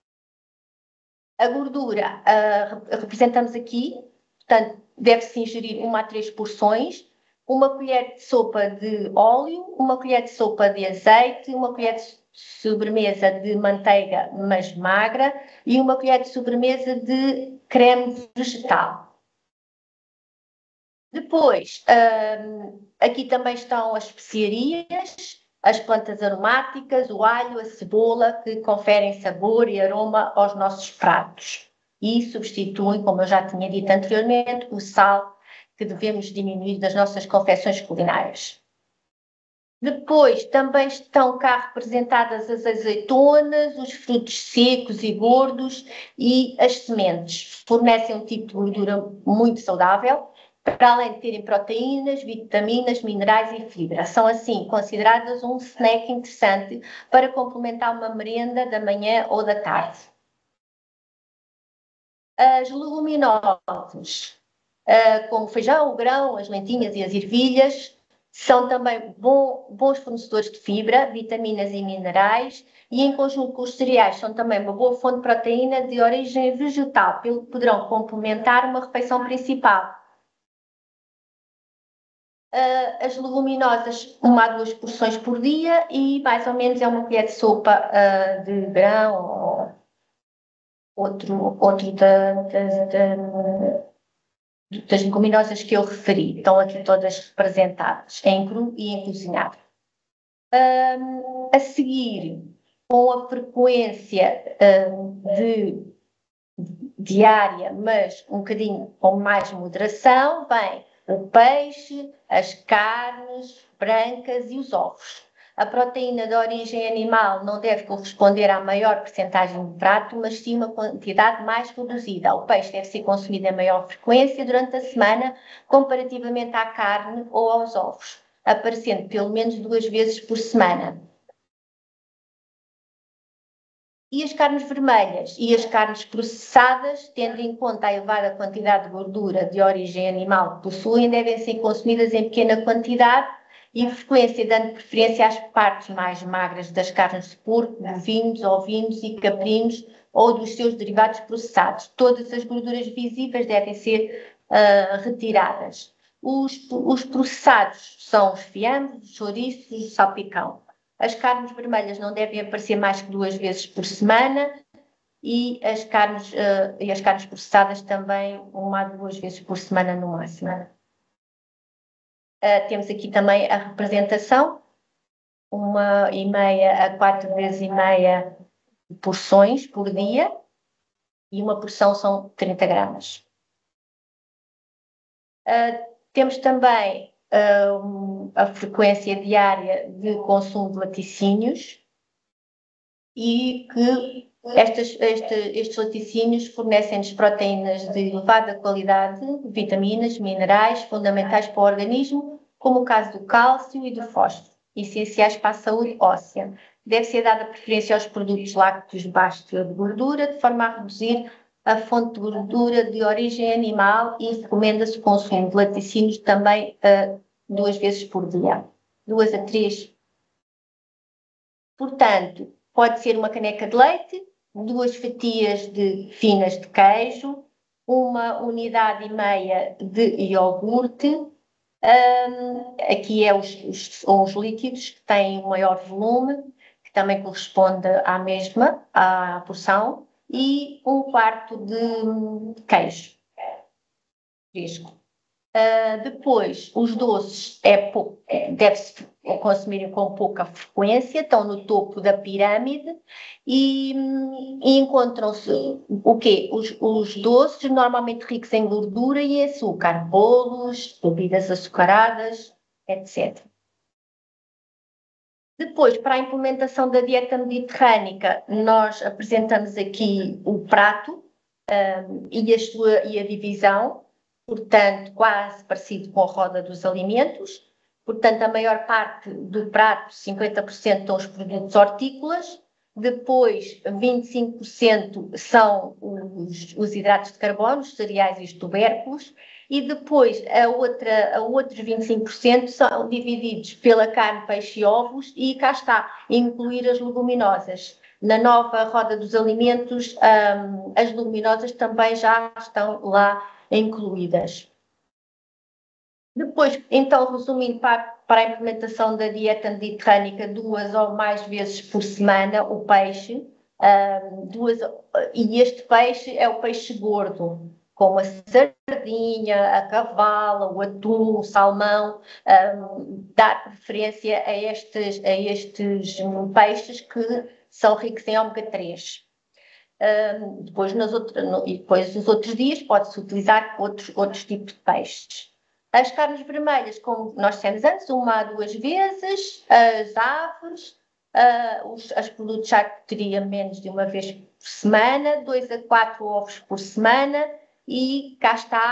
A gordura uh, representamos aqui, portanto, deve-se ingerir uma a três porções, uma colher de sopa de óleo, uma colher de sopa de azeite, uma colher de sobremesa de manteiga, mas magra, e uma colher de sobremesa de creme vegetal. Depois, um, aqui também estão as especiarias, as plantas aromáticas, o alho, a cebola, que conferem sabor e aroma aos nossos pratos. E substituem, como eu já tinha dito anteriormente, o sal que devemos diminuir das nossas confecções culinárias. Depois, também estão cá representadas as azeitonas, os frutos secos e gordos e as sementes. Fornecem um tipo de gordura muito saudável, para além de terem proteínas, vitaminas, minerais e fibra. São, assim, consideradas um snack interessante para complementar uma merenda da manhã ou da tarde. As leguminosas, como o feijão, o grão, as lentilhas e as ervilhas, são também bom, bons fornecedores de fibra, vitaminas e minerais, e em conjunto com os cereais são também uma boa fonte de proteína de origem vegetal, pelo que poderão complementar uma refeição principal. Uh, as leguminosas, uma a duas porções por dia, e mais ou menos é uma colher de sopa uh, de grão ou outro, outro da, da, da, das leguminosas que eu referi. Estão aqui todas representadas, em cru e em cozinhado. Um, a seguir, com a frequência um, de, diária, mas um bocadinho com mais moderação, vem o peixe, as carnes brancas e os ovos. A proteína de origem animal não deve corresponder à maior percentagem de prato, mas sim uma quantidade mais reduzida. O peixe deve ser consumido em maior frequência durante a semana, comparativamente à carne ou aos ovos, aparecendo pelo menos duas vezes por semana. E as carnes vermelhas e as carnes processadas, tendo em conta a elevada quantidade de gordura de origem animal que possuem, devem ser consumidas em pequena quantidade e frequência, dando preferência às partes mais magras das carnes de porco, bovinos, ovinos e caprinos ou dos seus derivados processados. Todas as gorduras visíveis devem ser uh, retiradas. Os, os processados são os fiambres, os chouriços, o salpicão. As carnes vermelhas não devem aparecer mais que duas vezes por semana e as carnes, uh, e as carnes processadas também uma a duas vezes por semana no máximo. Uh, temos aqui também a representação, uma e meia a quatro vezes e meia porções por dia, e uma porção são trinta gramas. Uh, temos também Uh, a frequência diária de consumo de laticínios e que estas, este, estes laticínios fornecem-nos proteínas de elevada qualidade, vitaminas, minerais fundamentais para o organismo, como o caso do cálcio e do fósforo, essenciais para a saúde óssea. Deve ser dada preferência aos produtos lácteos baixos de gordura, de forma a reduzir a fonte de gordura de origem animal, e recomenda-se o consumo de laticínios também uh, duas vezes por dia, duas a três. Portanto, pode ser uma caneca de leite, duas fatias de finas de queijo, uma unidade e meia de iogurte. Um, aqui é os, os, os líquidos que têm um maior volume, que também corresponde à mesma, à porção, e um quarto de queijo fresco. Uh, depois, os doces é deve-se consumir com pouca frequência, estão no topo da pirâmide e, e encontram-se o quê? Os, os doces normalmente ricos em gordura e açúcar, bolos, bebidas açucaradas, etcétera. Depois, para a implementação da dieta mediterrânica, nós apresentamos aqui o prato um, e, a sua, e a divisão, portanto, quase parecido com a roda dos alimentos. Portanto, a maior parte do prato, cinquenta por cento, são os produtos hortícolas, depois vinte e cinco por cento são os, os hidratos de carbono, os cereais e os tubérculos, e depois a outra, a outros vinte e cinco por cento são divididos pela carne, peixe e ovos, e cá está, incluir as leguminosas. Na nova roda dos alimentos, um, as leguminosas também já estão lá incluídas. Depois, então, resumindo para, para a implementação da dieta mediterrânica, duas ou mais vezes por semana, o peixe, um, duas, e este peixe é o peixe gordo, como a sardinha, a cavala, o atum, o salmão, um, dá preferência a estes, a estes peixes que são ricos em ômega três. Um, depois, nas outras, no, e depois, nos outros dias, pode-se utilizar outros, outros tipos de peixes. As carnes vermelhas, como nós dissemos antes, uma a duas vezes, as aves, uh, os as produtos já teria menos de uma vez por semana, dois a quatro ovos por semana, e cá está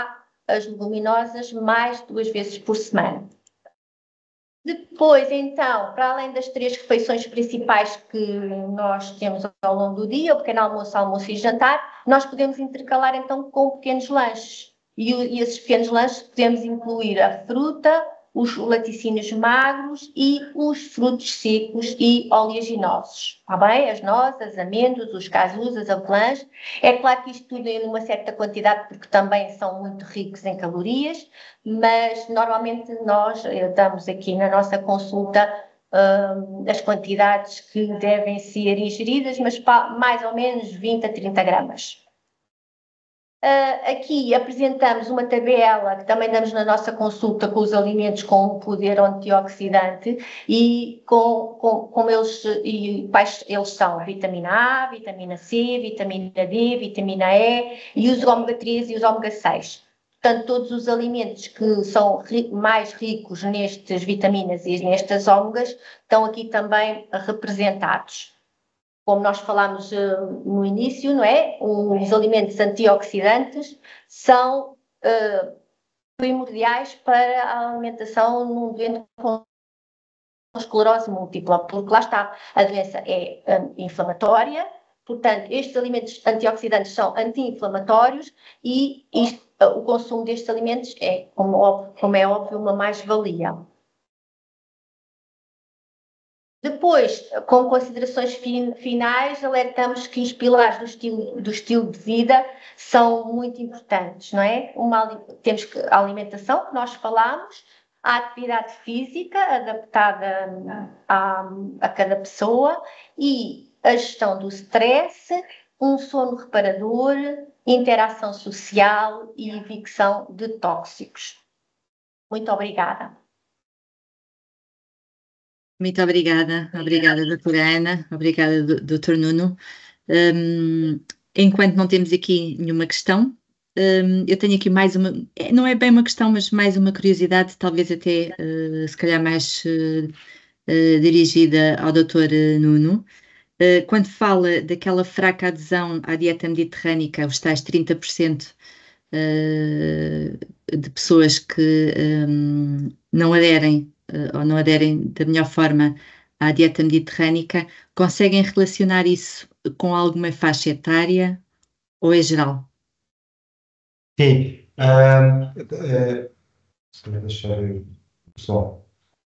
as leguminosas mais duas vezes por semana. Depois, então, para além das três refeições principais que nós temos ao longo do dia, o pequeno almoço, almoço e jantar, nós podemos intercalar então com pequenos lanches. E, e esses pequenos lanches podemos incluir a fruta, os laticínios magros e os frutos secos e oleaginosos. Está bem? As nozes, as amêndoas, os casus, as avelãs. É claro que isto tudo é numa certa quantidade, porque também são muito ricos em calorias, mas normalmente nós damos aqui na nossa consulta hum, as quantidades que devem ser ingeridas, mas mais ou menos vinte a trinta gramas. Uh, aqui apresentamos uma tabela que também damos na nossa consulta com os alimentos com um poder antioxidante e com, com, como eles, e quais eles são: vitamina A, vitamina C, vitamina D, vitamina E e os ômega três e os ômega seis. Portanto, todos os alimentos que são ri mais ricos nestas vitaminas e nestas ômegas estão aqui também representados. Como nós falámos uh, no início, não é? Os alimentos antioxidantes são uh, primordiais para a alimentação num doente com esclerose múltipla, porque lá está, a doença é um, inflamatória, portanto, estes alimentos antioxidantes são anti-inflamatórios e isto, uh, o consumo destes alimentos é, como, como é óbvio, uma mais-valia. Depois, com considerações fin finais, alertamos que os pilares do estilo, do estilo de vida são muito importantes, não é? Uma, temos que, a alimentação, que nós falámos, a atividade física adaptada a, a cada pessoa e a gestão do stress, um sono reparador, interação social e evicção de tóxicos. Muito obrigada. Muito obrigada, obrigada doutora Ana, obrigada doutor Nuno. Um, enquanto não temos aqui nenhuma questão, um, eu tenho aqui mais uma, não é bem uma questão, mas mais uma curiosidade, talvez até uh, se calhar mais uh, uh, dirigida ao doutor Nuno. Uh, quando fala daquela fraca adesão à dieta mediterrânica, os tais trinta por cento uh, de pessoas que um, não aderem ou não aderem da melhor forma à dieta mediterrânica, conseguem relacionar isso com alguma faixa etária ou é geral? Sim. Um, uh, se me deixar o som.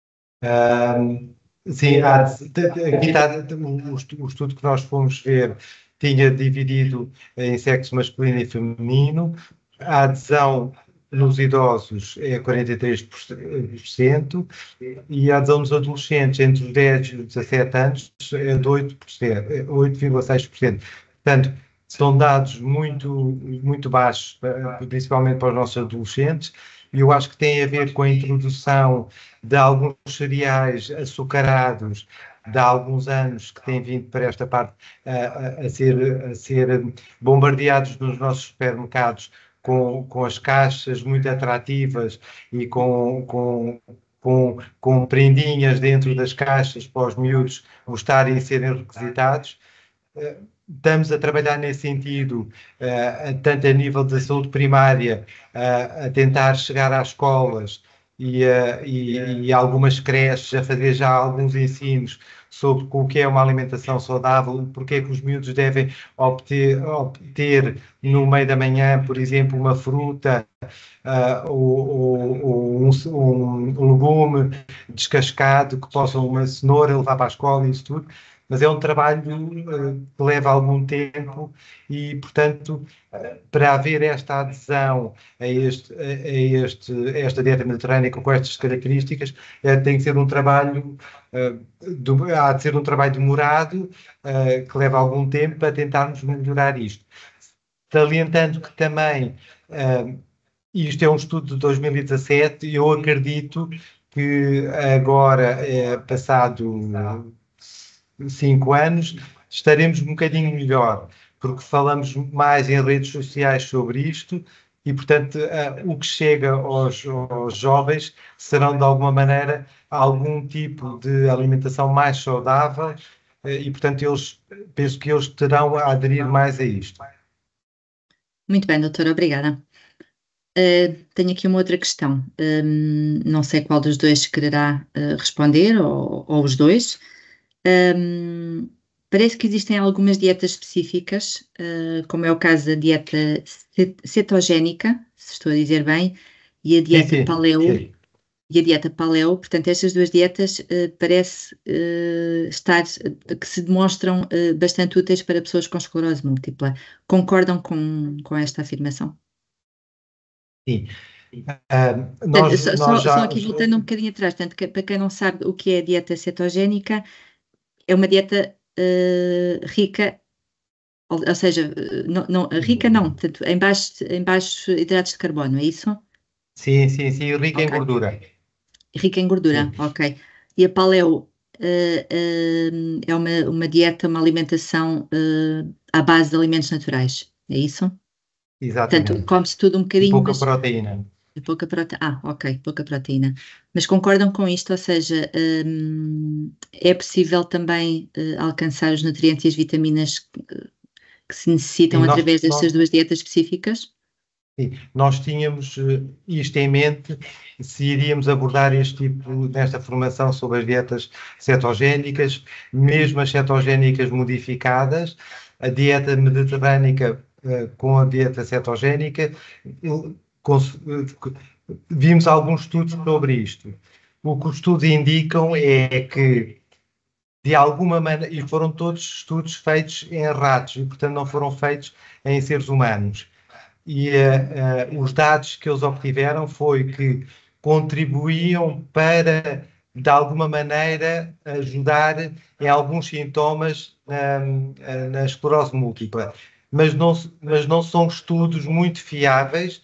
Um, sim, há, aqui está o, o estudo que nós fomos ver, tinha dividido em sexo masculino e feminino. A adesão nos idosos é quarenta e três por cento e a adesão nos adolescentes entre os dez e os dezassete anos é de oito vírgula seis por cento. Portanto, são dados muito, muito baixos, principalmente para os nossos adolescentes, e eu acho que tem a ver com a introdução de alguns cereais açucarados de há alguns anos que têm vindo para esta parte a, a, ser, a ser bombardeados nos nossos supermercados com, com as caixas muito atrativas e com, com, com, com prendinhas dentro das caixas para os miúdos gostarem e serem requisitados. Estamos a trabalhar nesse sentido, uh, tanto a nível da saúde primária, uh, a tentar chegar às escolas e, uh, e, e algumas creches a fazer já alguns ensinos sobre o que é uma alimentação saudável, porque é que os miúdos devem obter, obter no meio da manhã, por exemplo, uma fruta uh, ou, ou, ou um, um legume descascado, que possam uma cenoura levar para a escola e isso tudo. Mas é um trabalho uh, que leva algum tempo e, portanto, uh, para haver esta adesão a, este, a, este, a esta dieta mediterrânica com estas características, uh, tem que ser um trabalho, uh, do, há de ser um trabalho demorado, uh, que leva algum tempo para tentarmos melhorar isto. Salientando que também, uh, isto é um estudo de dois mil e dezassete, e eu acredito que agora, uh, passado cinco anos, estaremos um bocadinho melhor, porque falamos mais em redes sociais sobre isto e, portanto, uh, o que chega aos, aos jovens serão, de alguma maneira, algum tipo de alimentação mais saudável uh, e, portanto, eles, penso que eles terão a aderir mais a isto. Muito bem, doutora, obrigada. Uh, tenho aqui uma outra questão. Um, não sei qual dos dois quererá uh, responder, ou, ou os dois. Um, parece que existem algumas dietas específicas, uh, como é o caso da dieta cetogénica, se estou a dizer bem, e a dieta Sim, sim, paleo, sim. e a dieta paleo. Portanto, estas duas dietas uh, parece uh, estar, uh, que se demonstram uh, bastante úteis para pessoas com esclerose múltipla. Concordam com, com esta afirmação? Sim. Ah, Portanto, nós, só, nós só, só já. aqui voltando um bocadinho atrás, portanto, que- para quem não sabe o que é a dieta cetogénica, é uma dieta uh, rica, ou, ou seja, uh, não, não, rica não, portanto, em baixos, em baixos hidratos de carbono, é isso? Sim, sim, sim, rica em Ok. gordura. Rica em gordura, Sim, ok. E a paleo uh, uh, é uma, uma dieta, uma alimentação uh, à base de alimentos naturais, é isso? Portanto, exatamente. come-se tudo um E bocadinho, pouca mas proteína. é pouca proteína. Ah, ok, pouca proteína. Mas concordam com isto? Ou seja, hum, é possível também uh, alcançar os nutrientes e as vitaminas que, que se necessitam Sim, nós, através destas nós, duas dietas específicas? sim, nós tínhamos eh, isto em mente se iríamos abordar este tipo, nesta formação sobre as dietas cetogénicas, mesmo as cetogénicas modificadas, a dieta mediterrânica eh, com a dieta cetogénica, eh, cons- eh, vimos alguns estudos sobre isto. O que os estudos indicam é que, de alguma maneira, e foram todos estudos feitos em ratos, e portanto não foram feitos em seres humanos. E uh, uh, os dados que eles obtiveram foi que contribuíam para, de alguma maneira, ajudar em alguns sintomas um, uh, na esclerose múltipla. Mas não, mas não são estudos muito fiáveis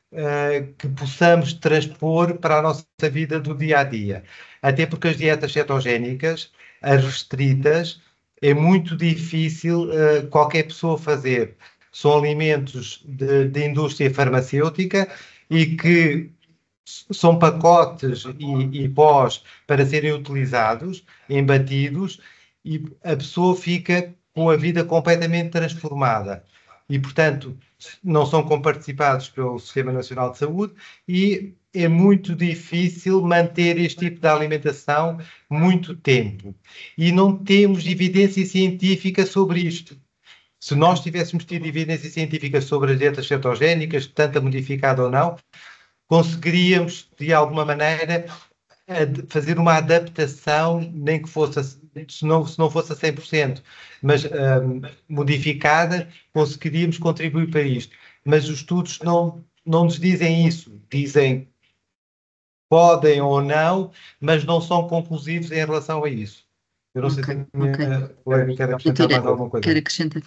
uh, que possamos transpor para a nossa vida do dia a dia. Até porque as dietas cetogénicas, as restritas, é muito difícil uh, qualquer pessoa fazer. São alimentos de, de indústria farmacêutica e que são pacotes e, e pós para serem utilizados, embatidos, e a pessoa fica com a vida completamente transformada. E, portanto, não são comparticipados pelo Sistema Nacional de Saúde e é muito difícil manter este tipo de alimentação muito tempo. E não temos evidência científica sobre isto. Se nós tivéssemos tido evidência científica sobre as dietas cetogénicas, tanto a modificada ou não, conseguiríamos, de alguma maneira, fazer uma adaptação, nem que fosse, se não, se não fosse a cem por cento, mas um, modificada, conseguiríamos contribuir para isto. Mas os estudos não, não nos dizem isso. Dizem podem ou não, mas não são conclusivos em relação a isso. Eu não sei se Ok, a minha ok. colega quer acrescentar Doutora, mais alguma coisa. quer acrescentar?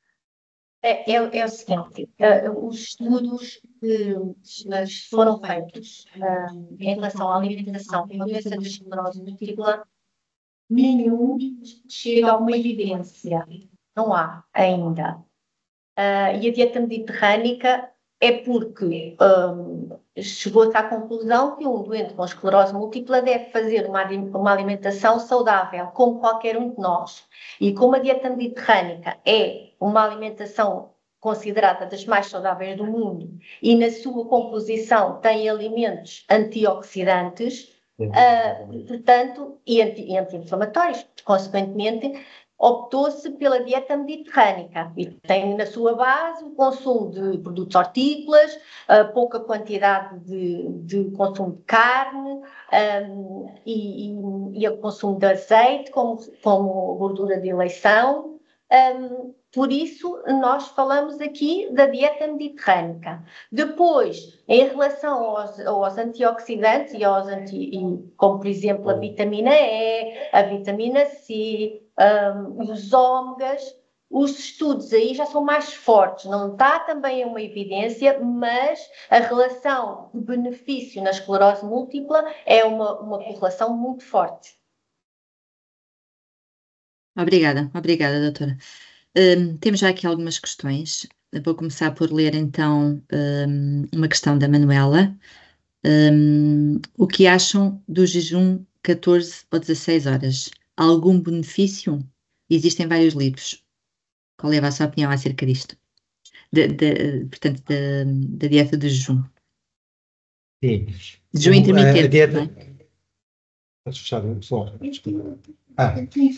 É, é, é o seguinte, uh, os estudos que foram feitos uh, em relação à alimentação com a doença da esclerose múltipla, nenhum chega a uma evidência. Não há ainda. Uh, e a dieta mediterrânica é porque um, chegou-se à conclusão que um doente com esclerose múltipla deve fazer uma, uma alimentação saudável, como qualquer um de nós. E como a dieta mediterrânica é uma alimentação considerada das mais saudáveis do mundo e na sua composição tem alimentos antioxidantes, uh, portanto, e, anti, e anti-inflamatórios, consequentemente, optou-se pela dieta mediterrânica e tem na sua base o consumo de produtos hortícolas, uh, pouca quantidade de, de consumo de carne um, e, e, e o consumo de azeite como, como gordura de eleição. Um, por isso, nós falamos aqui da dieta mediterrânica. Depois, em relação aos, aos antioxidantes, e aos anti, e, como por exemplo a vitamina E, a vitamina C, um, os ômegas, os estudos aí já são mais fortes. Não está também uma evidência, mas a relação de benefício na esclerose múltipla é uma, uma correlação muito forte. Obrigada, obrigada, doutora. Um, temos já aqui algumas questões. Vou começar por ler então um, uma questão da Manuela. Um, o que acham do jejum catorze ou dezasseis horas? Algum benefício? Existem vários livros. Qual é a vossa opinião acerca disto? De, de, portanto, da, da dieta do jejum. Sim. Jejum O- a- a intermitente, dieta... não é? Podes fechar o som? Desculpa. Ah,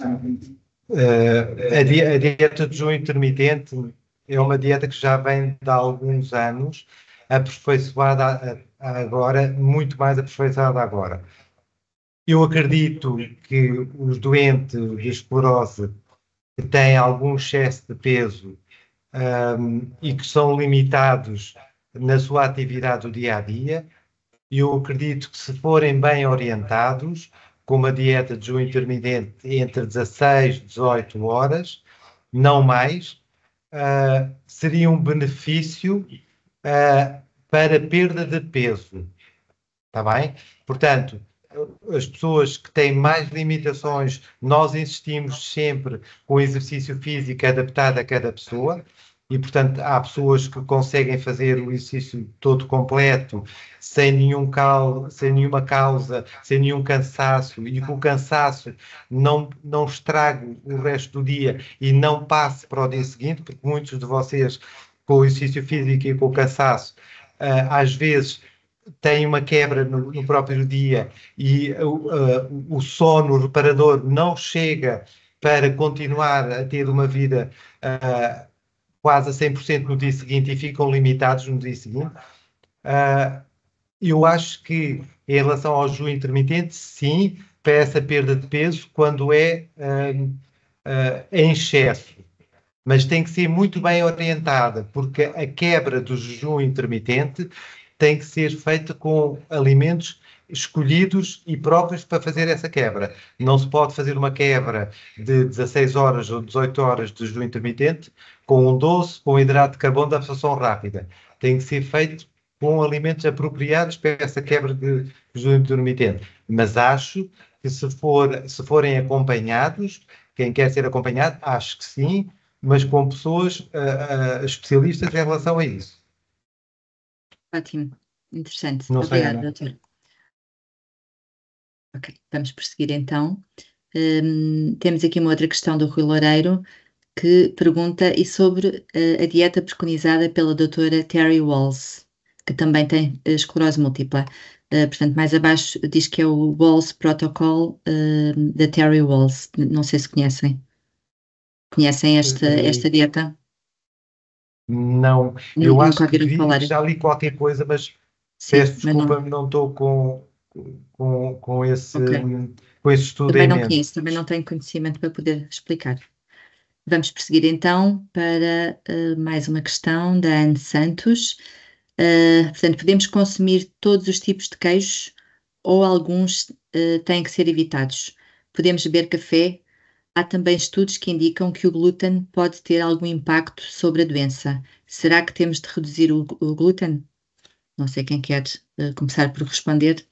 eh, a, di- a dieta de jejum intermitente é uma dieta que já vem de há alguns anos, aperfeiçoada a- a- agora, muito mais aperfeiçoada agora. Eu acredito que os doentes de esclerose que têm algum excesso de peso, ahm, e que são limitados na sua atividade do dia a dia, eu acredito que se forem bem orientados, com uma dieta de jejum intermitente entre dezasseis e dezoito horas, não mais, ah, seria um benefício, ah, para perda de peso. Está bem? Portanto, as pessoas que têm mais limitações, nós insistimos sempre com o exercício físico adaptado a cada pessoa. E, portanto, há pessoas que conseguem fazer o exercício todo completo, sem nenhum cal, sem nenhuma causa, sem nenhum cansaço, e que o cansaço não, não estrague o resto do dia e não passe para o dia seguinte, porque muitos de vocês, com o exercício físico e com o cansaço, ah, às vezes têm uma quebra no, no próprio dia e uh, uh, o sono reparador não chega para continuar a ter uma vida uh, quase a cem por cento no dia seguinte e ficam limitados no dia seguinte. Uh, eu acho que, em relação ao jejum intermitente, sim, para essa perda de peso, quando é uh, uh, em excesso. Mas tem que ser muito bem orientada, porque a quebra do jejum intermitente tem que ser feita com alimentos escolhidos e próprios para fazer essa quebra. Não se pode fazer uma quebra de dezasseis horas ou dezoito horas de jejum intermitente com um doce, com hidrato de carbono de absorção rápida. Tem que ser feito com alimentos apropriados para essa quebra de jejum intermitente. Mas acho que se, for, se forem acompanhados, quem quer ser acompanhado, acho que sim, mas com pessoas uh, uh, especialistas em relação a isso. Ótimo, interessante. Não sei, Obrigada, Ana. doutor. Ok, vamos prosseguir então. Hum, temos aqui uma outra questão do Rui Loureiro, que pergunta e sobre uh, a dieta preconizada pela doutora Terry Walls, que também tem uh, esclerose múltipla. Uh, portanto, mais abaixo diz que é o Walls Protocol uh, da Terry Walls. Não sei se conhecem. Conhecem esta, esta dieta? Não, Nu- eu Nunca acho que ouviram vi, falar? já li qualquer coisa, mas Sim, peço mas não. desculpa, não estou com, com, com, esse, Ok. com esse estudo Também em não mente. conheço, também não tenho conhecimento para poder explicar. Vamos prosseguir então para uh, mais uma questão da Anne Santos. Uh, portanto, podemos consumir todos os tipos de queijos ou alguns uh, têm que ser evitados? Podemos beber café? Há também estudos que indicam que o glúten pode ter algum impacto sobre a doença. Será que temos de reduzir o, o glúten? Não sei quem quer uh, começar por responder.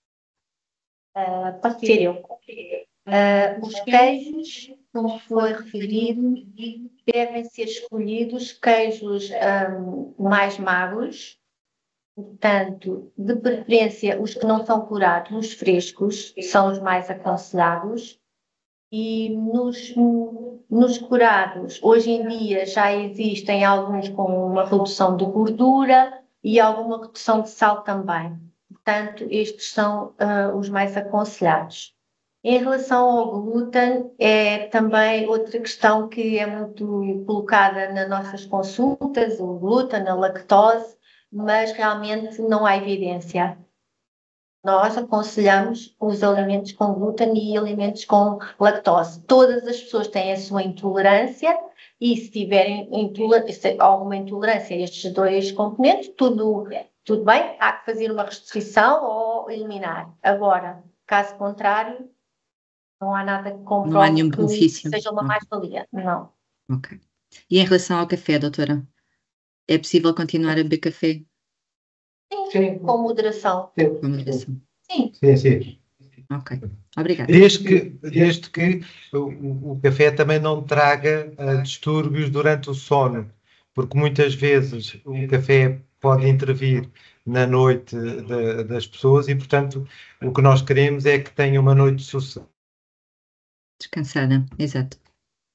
Uh, pode ser eu. Uh, os queijos, como foi referido, devem ser escolhidos queijos um, mais magros, portanto, de preferência os que não são curados, os frescos, são os mais aconselhados. E nos, nos curados, hoje em dia já existem alguns com uma redução de gordura e alguma redução de sal também. Portanto, estes são uh, os mais aconselhados. Em relação ao glúten, é também outra questão que é muito colocada nas nossas consultas, o glúten, a lactose, mas realmente não há evidência. Nós aconselhamos os alimentos com glúten e alimentos com lactose. Todas as pessoas têm a sua intolerância e se tiverem intoler- se alguma intolerância a estes dois componentes, tudo, tudo bem, há que fazer uma restrição ou eliminar. Agora, caso contrário, não há nada que Não há comprove nenhum que benefício. seja uma Ok. mais-valia. Não. Ok. E em relação ao café, doutora? É possível continuar a beber café? Sim, com moderação. Com moderação. Sim. Sim, sim. Ok, obrigada. Desde que, desde que o, o café também não traga uh, distúrbios durante o sono, porque muitas vezes o café pode intervir na noite de, das pessoas e, portanto, o que nós queremos é que tenham uma noite sossegada. Descansada, exato.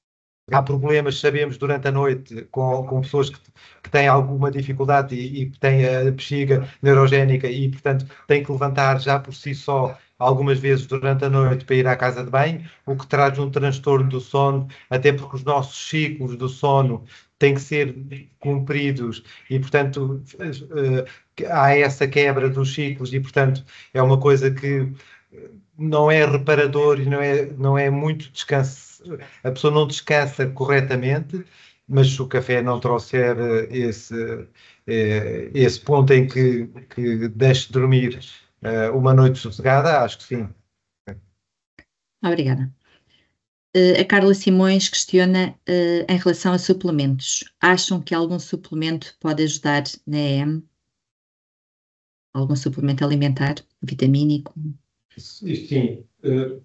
há problemas, sabemos, durante a noite com, com pessoas que, que têm alguma dificuldade e, e que têm a bexiga neurogénica e, portanto, têm que levantar já por si só algumas vezes durante a noite para ir à casa de banho, o que traz um transtorno do sono, até porque os nossos ciclos do sono têm que ser cumpridos e, portanto, há essa quebra dos ciclos e, portanto, é uma coisa que não é reparador e não é, não é muito descanso. A pessoa não descansa corretamente, mas se o café não trouxer esse, esse ponto em que, que deixe de dormir uma noite sossegada, acho que sim. Obrigada. Uh, a Carla Simões questiona uh, em relação a suplementos. Acham que algum suplemento pode ajudar na E M? Algum suplemento alimentar, vitamínico? Sim. Uh,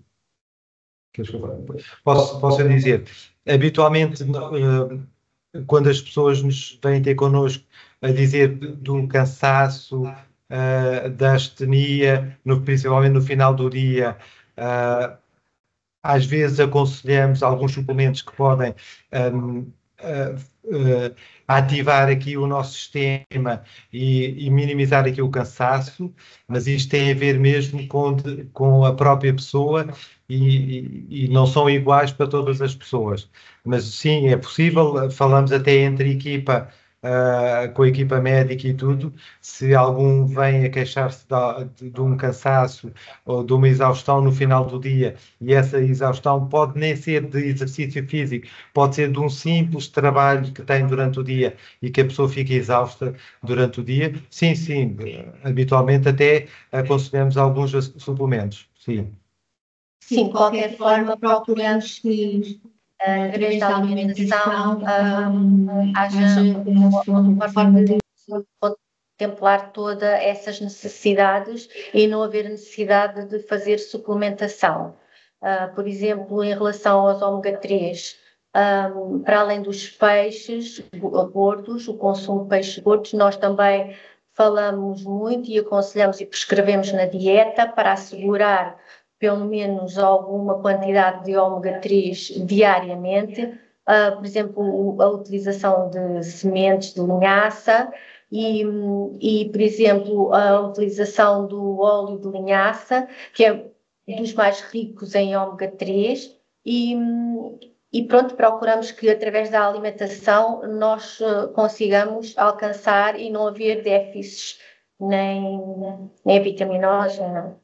posso, posso dizer, habitualmente, uh, quando as pessoas nos vêm ter connosco a dizer do cansaço, uh, da astenia, no, principalmente no final do dia, uh, às vezes aconselhamos alguns suplementos que podem um, uh, uh, ativar aqui o nosso sistema e, e minimizar aqui o cansaço, mas isto tem a ver mesmo com, de, com a própria pessoa e, e, e não são iguais para todas as pessoas. Mas sim, é possível, falamos até entre equipa, Uh, com a equipa médica e tudo, se algum vem a queixar-se de, de um cansaço ou de uma exaustão no final do dia, e essa exaustão pode nem ser de exercício físico, pode ser de um simples trabalho que tem durante o dia e que a pessoa fica exausta durante o dia, sim, sim, habitualmente até aconselhamos alguns suplementos, sim. Sim, de qualquer forma procuramos que através da alimentação, um, haja uma, uma forma de contemplar todas essas necessidades e não haver necessidade de fazer suplementação. Uh, por exemplo, em relação aos ômega três, um, para além dos peixes gordos, o consumo de peixes gordos, nós também falamos muito e aconselhamos e prescrevemos na dieta para assegurar pelo menos alguma quantidade de ômega três diariamente, uh, por exemplo, a utilização de sementes de linhaça e, e, por exemplo, a utilização do óleo de linhaça, que é dos mais ricos em ômega três, e, e pronto, procuramos que através da alimentação nós consigamos alcançar e não haver déficits nem, nem vitaminosos, não.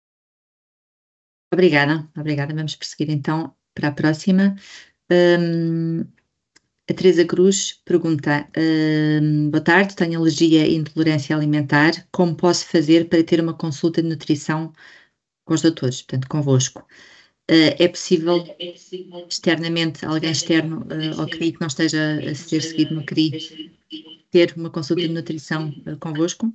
Obrigada, obrigada. Vamos prosseguir então para a próxima. Um, a Teresa Cruz pergunta: um, boa tarde, tenho alergia e intolerância alimentar. Como posso fazer para ter uma consulta de nutrição com os doutores, portanto, convosco? Uh, é possível externamente, alguém externo uh, ao C R I que não esteja a ser seguido no C R I, ter uma consulta de nutrição uh, convosco?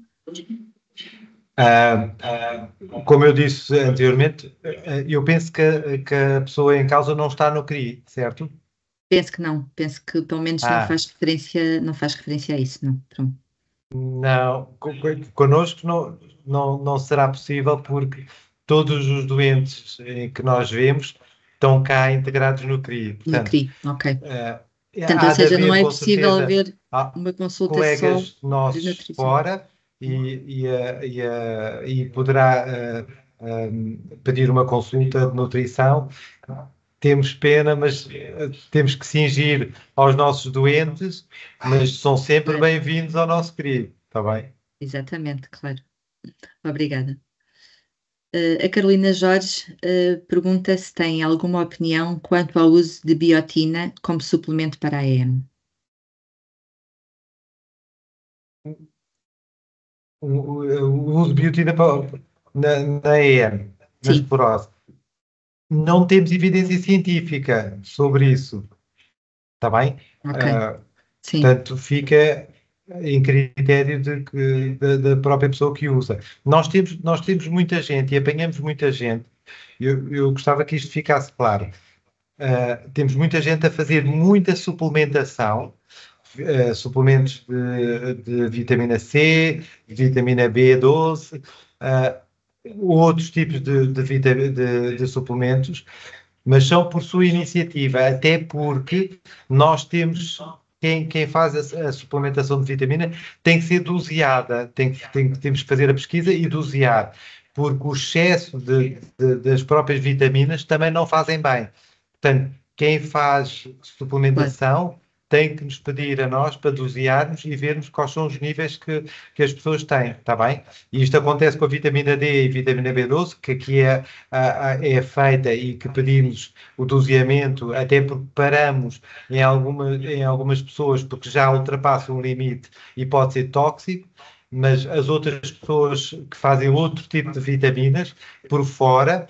Uh, uh, como eu disse anteriormente, uh, eu penso que, que a pessoa em causa não está no C R I, certo? Penso que não, penso que pelo menos ah. não faz referência, não faz referência a isso, não. Pronto. Não, connosco não, não, não será possível porque todos os doentes que nós vemos estão cá integrados no C R I. Portanto, no C R I, ok. Uh, Portanto, ou seja, haver, não é possível haver uma consulta colegas só nossos de nutrição fora e, e, e, e poderá uh, um, pedir uma consulta de nutrição. Temos pena, mas uh, temos que cingir aos nossos doentes, mas são sempre claro. Bem-vindos ao nosso C R I, está bem? Exatamente, claro. Obrigada. Uh, a Carolina Jorge uh, pergunta se tem alguma opinião quanto ao uso de biotina como suplemento para a E M. O, o, o uso de biotina na, na E M, na esporose. Não temos evidência científica sobre isso, está bem? Okay. Uh, portanto, fica em critério de, de, de, da própria pessoa que usa. Nós temos, nós temos muita gente e apanhamos muita gente, eu, eu gostava que isto ficasse claro, uh, temos muita gente a fazer muita suplementação, uh, suplementos de, de vitamina C, vitamina B doze, uh, outros tipos de, de, de, de suplementos, mas são por sua iniciativa, até porque nós temos, quem, quem faz a, a suplementação de vitamina tem que ser doseada, tem, tem, temos que fazer a pesquisa e dosear, porque o excesso de, de, das próprias vitaminas também não fazem bem. Portanto, quem faz suplementação tem que nos pedir a nós para dosearmos e vermos quais são os níveis que, que as pessoas têm, está bem? E isto acontece com a vitamina D e vitamina B doze, que aqui é, é feita e que pedimos o doseamento, até porque paramos em, alguma, em algumas pessoas porque já ultrapassam o limite e pode ser tóxico, mas as outras pessoas que fazem outro tipo de vitaminas, por fora,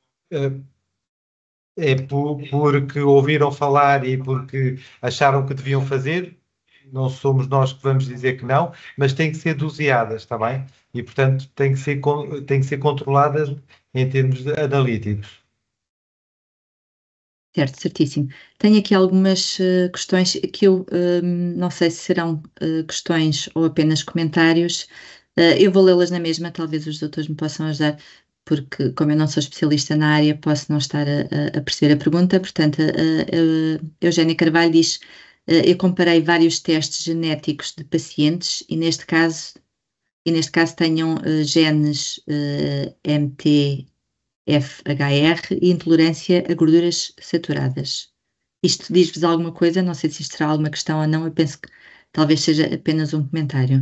é por, porque ouviram falar e porque acharam que deviam fazer, não somos nós que vamos dizer que não, mas têm que ser doseadas, está bem? E, portanto, têm que ser, têm que ser controladas em termos de analíticos. Certo, certíssimo. Tenho aqui algumas uh, questões que eu uh, não sei se serão uh, questões ou apenas comentários. Uh, eu vou lê-las na mesma, talvez os doutores me possam ajudar, porque como eu não sou especialista na área, posso não estar a, a perceber a pergunta. Portanto, a, a Eugénia Carvalho diz, uh, eu comparei vários testes genéticos de pacientes e neste caso, e neste caso tenham uh, genes uh, M T F H R e intolerância a gorduras saturadas. Isto diz-vos alguma coisa? Não sei se isto será alguma questão ou não, eu penso que talvez seja apenas um comentário.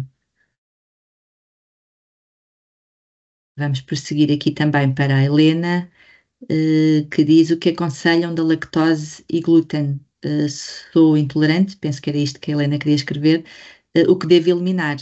Vamos prosseguir aqui também para a Helena, que diz o que aconselham da lactose e glúten. Sou intolerante, penso que era isto que a Helena queria escrever, o que devo eliminar.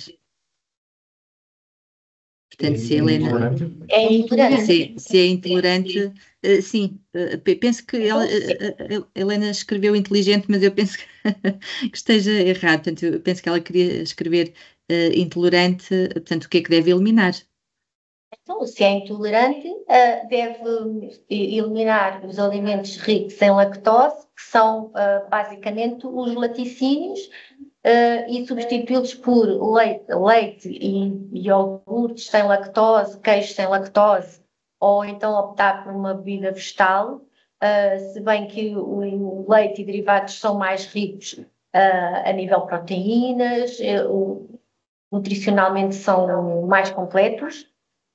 Portanto, se a Helena é intolerante. Se, se é intolerante, uh, sim, uh, penso que ela, uh, a Helena escreveu inteligente, mas eu penso que, que esteja errado. Portanto, eu penso que ela queria escrever uh, intolerante, portanto, o que é que deve eliminar? Então, se é intolerante, uh, deve eliminar os alimentos ricos em lactose, que são uh, basicamente os laticínios, uh, e substituí-los por leite, leite e iogurtes sem lactose, queijo sem lactose, ou então optar por uma bebida vegetal, uh, se bem que o leite e derivados são mais ricos uh, a nível de proteínas, uh, nutricionalmente são mais completos.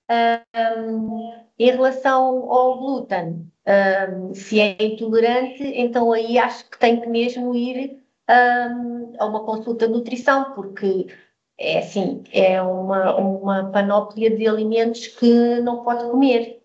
Um, em relação ao glúten, um, se é intolerante, então aí acho que tem que mesmo ir um, a uma consulta de nutrição, porque é assim, é uma, uma panóplia de alimentos que não pode comer.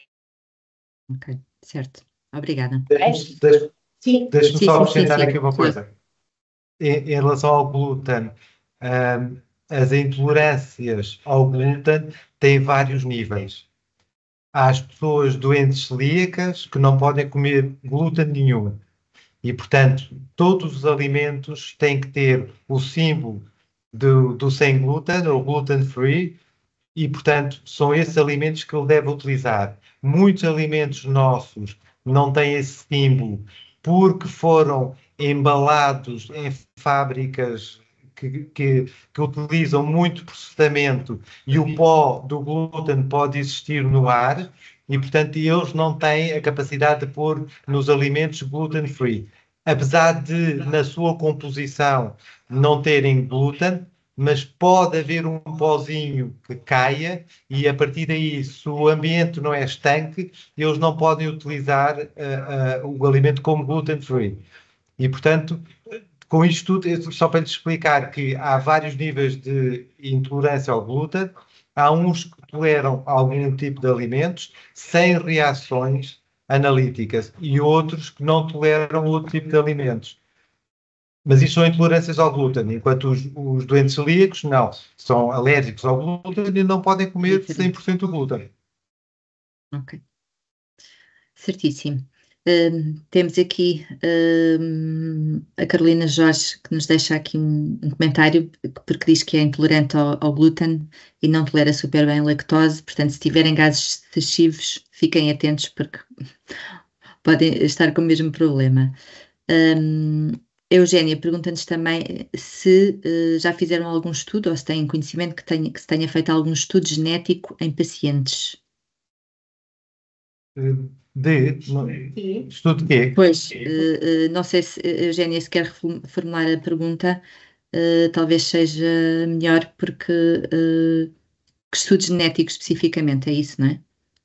Ok, certo. Obrigada. Deixa-me deixa, sim. deixa sim, só sim, acrescentar sim, aqui uma sim. coisa. Em, em relação ao glúten, um, as intolerâncias ao glúten têm vários níveis. Há as pessoas doentes celíacas que não podem comer glúten nenhum. E, portanto, todos os alimentos têm que ter o símbolo do, do sem glúten, ou gluten free, e, portanto, são esses alimentos que ele deve utilizar. Muitos alimentos nossos não têm esse símbolo porque foram embalados em fábricas que, que, que utilizam muito processamento e o pó do glúten pode existir no ar e, portanto, eles não têm a capacidade de pôr nos alimentos gluten free. Apesar de, na sua composição, não terem glúten, mas pode haver um pozinho que caia e a partir daí, se o ambiente não é estanque, eles não podem utilizar uh, uh, o alimento como gluten free. E, portanto, com isto tudo, só para lhes explicar que há vários níveis de intolerância ao glúten, há uns que toleram algum tipo de alimentos sem reações analíticas e outros que não toleram outro tipo de alimentos. Mas isto são intolerâncias ao glúten, enquanto os, os doentes celíacos não, são alérgicos ao glúten e não podem comer cem por cento do glúten. Ok. Certíssimo. Um, temos aqui um, a Carolina Jorge, que nos deixa aqui um, um comentário, porque diz que é intolerante ao, ao glúten e não tolera super bem a lactose, portanto, se tiverem gases excessivos, fiquem atentos, porque podem estar com o mesmo problema. Um, Eugénia pergunta-nos também se uh, já fizeram algum estudo ou se têm conhecimento que, tenha, que se tenha feito algum estudo genético em pacientes. De? E? Estudo de quê? Pois, uh, uh, não sei se, Eugénia, se quer reformular a pergunta, uh, talvez seja melhor porque uh, que estudos genéticos especificamente, é isso, não é?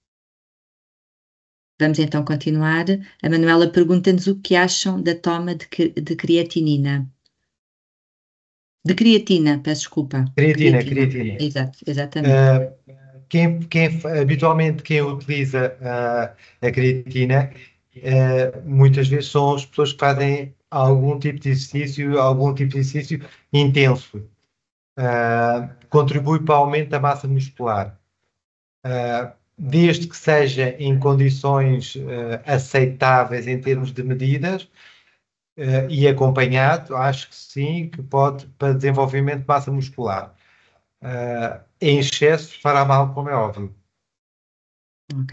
Vamos então continuar. A Manuela pergunta-nos o que acham da toma de, de creatinina. De creatina, peço desculpa. Creatina, creatina. creatina. Exato, exatamente. Uh, quem, quem, habitualmente quem utiliza uh, a creatina, uh, muitas vezes são as pessoas que fazem algum tipo de exercício, algum tipo de exercício intenso. Uh, contribui para o aumento da massa muscular. Uh, desde que seja em condições uh, aceitáveis em termos de medidas uh, e acompanhado, acho que sim, que pode para desenvolvimento de massa muscular. Uh, em excesso fará mal, como é óbvio. Ok.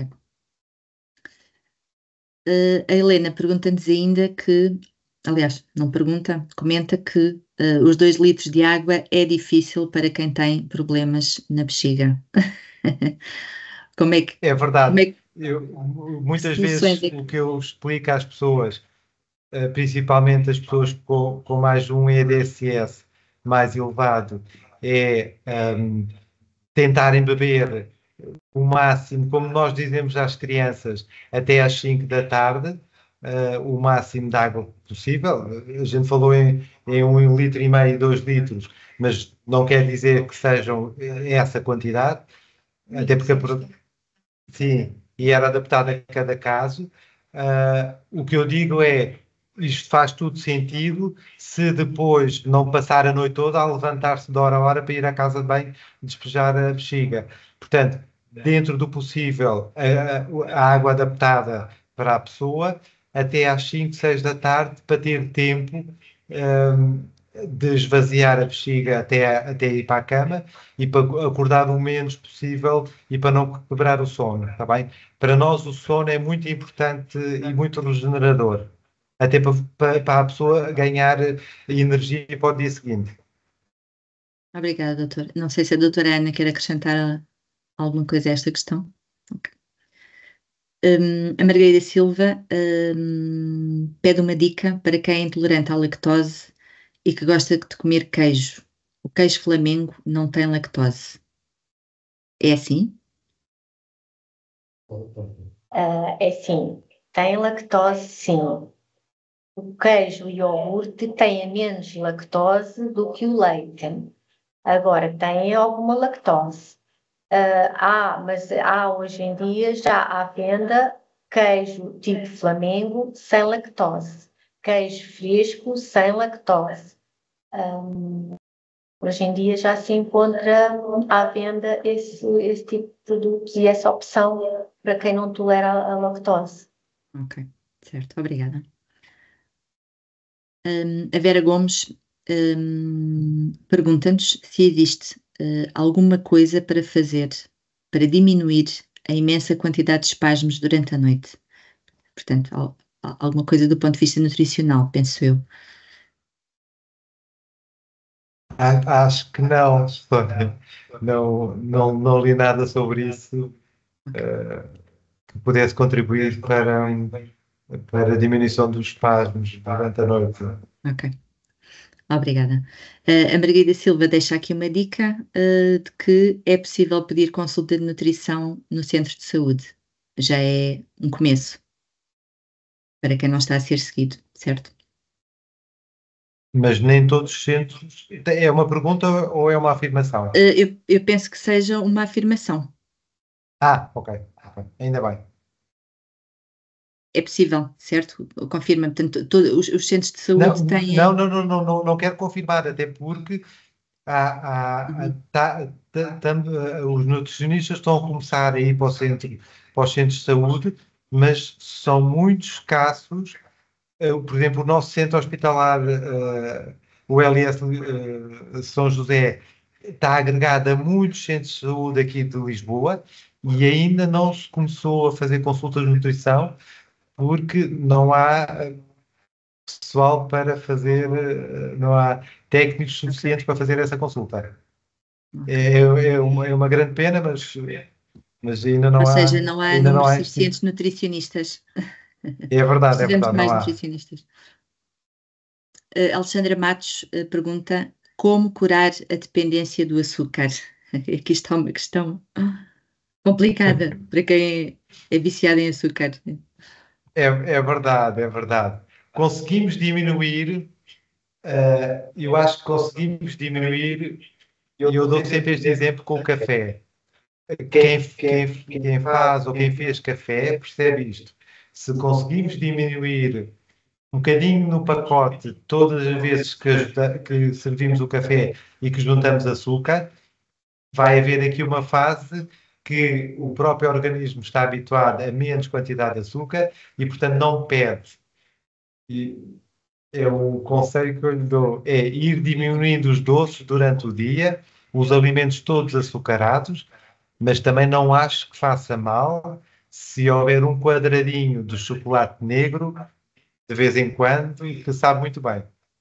Uh, a Helena pergunta-nos ainda que, aliás, não pergunta, comenta que uh, os dois litros de água é difícil para quem tem problemas na bexiga. Como é que... É verdade. Como é que, eu, muitas vezes é que... o que eu explico às pessoas, uh, principalmente as pessoas com, com mais um E D S S mais elevado, é um, tentarem beber o máximo, como nós dizemos às crianças, até às cinco da tarde, uh, o máximo de água possível. A gente falou em, em um litro e meio, dois litros, mas não quer dizer que sejam essa quantidade, até porque a, sim, e era adaptado a cada caso. Uh, o que eu digo é, isto faz tudo sentido se depois não passar a noite toda a levantar-se de hora a hora para ir à casa de banho despejar a bexiga. Portanto, dentro do possível, a, a água adaptada para a pessoa, até às cinco, seis da tarde, para ter tempo um, de esvaziar a bexiga até, até ir para a cama e para acordar o menos possível e para não quebrar o sono, está bem? Para nós o sono é muito importante e muito regenerador, até para, para, para a pessoa ganhar energia para o dia seguinte. Obrigada, doutora. Não sei se a doutora Ana quer acrescentar alguma coisa a esta questão. Okay. Um, a Margarida Silva um, pede uma dica para quem é intolerante à lactose e que gosta de comer queijo. O queijo Flamengo não tem lactose. É assim? Uh, é sim. Tem lactose, sim. O queijo e o iogurte têm menos lactose do que o leite. Agora, tem alguma lactose. Uh, há, mas há hoje em dia já à venda queijo tipo Flamengo sem lactose, queijo fresco sem lactose. Um, hoje em dia já se encontra à venda esse, esse tipo de produtos e essa opção para quem não tolera a, a lactose. Ok, certo, obrigada. Um, a Vera Gomes um, pergunta-nos se existe uh, alguma coisa para fazer para diminuir a imensa quantidade de espasmos durante a noite. Portanto, al alguma coisa do ponto de vista nutricional, penso eu. Acho que não, não, não, não li nada sobre isso uh, que pudesse contribuir para, para a diminuição dos espasmos durante a noite. Ok. Obrigada. Uh, a Margarida Silva deixa aqui uma dica uh, de que é possível pedir consulta de nutrição no centro de saúde. Já é um começo para quem não está a ser seguido, certo? Mas nem todos os centros. É uma pergunta ou é uma afirmação? Uh, eu, eu penso que seja uma afirmação. Ah, ok. okay. Ainda bem. É possível, certo? Confirma. Portanto, todos os, os centros de saúde não, têm. Não, não, não, não, não, não quero confirmar, até porque há, há, uhum. tá, tá, tá, os nutricionistas estão a começar a ir para, o centro, para os centros de saúde, mas são muitos casos. Uh, por exemplo, o nosso centro hospitalar, uh, o L S uh, São José, está agregado a muitos centros de saúde aqui de Lisboa e ainda não se começou a fazer consultas de nutrição porque não há pessoal para fazer, não há técnicos suficientes para fazer essa consulta. É, é, uma, é uma grande pena, mas mas ainda não Ou há... seja, não há ainda não números há suficientes de nutricionistas. É verdade, é Precisamos verdade, de mais não há. nutricionistas. Uh, Alexandra Matos uh, pergunta como curar a dependência do açúcar. Aqui está uma questão complicada para quem é viciado em açúcar. É, é verdade, é verdade. Conseguimos diminuir, uh, eu acho que conseguimos diminuir, e eu dou sempre este exemplo com o café. Quem, quem, quem faz ou quem fez café percebe isto. Se conseguimos diminuir um bocadinho no pacote todas as vezes que, ajuda, que servimos o café e que juntamos açúcar, vai haver aqui uma fase que o próprio organismo está habituado a menos quantidade de açúcar e, portanto, não pede. E é o conselho que eu lhe dou, é ir diminuindo os doces durante o dia, os alimentos todos açucarados, mas também não acho que faça mal se houver um quadradinho de chocolate negro de vez em quando e que sabe muito bem.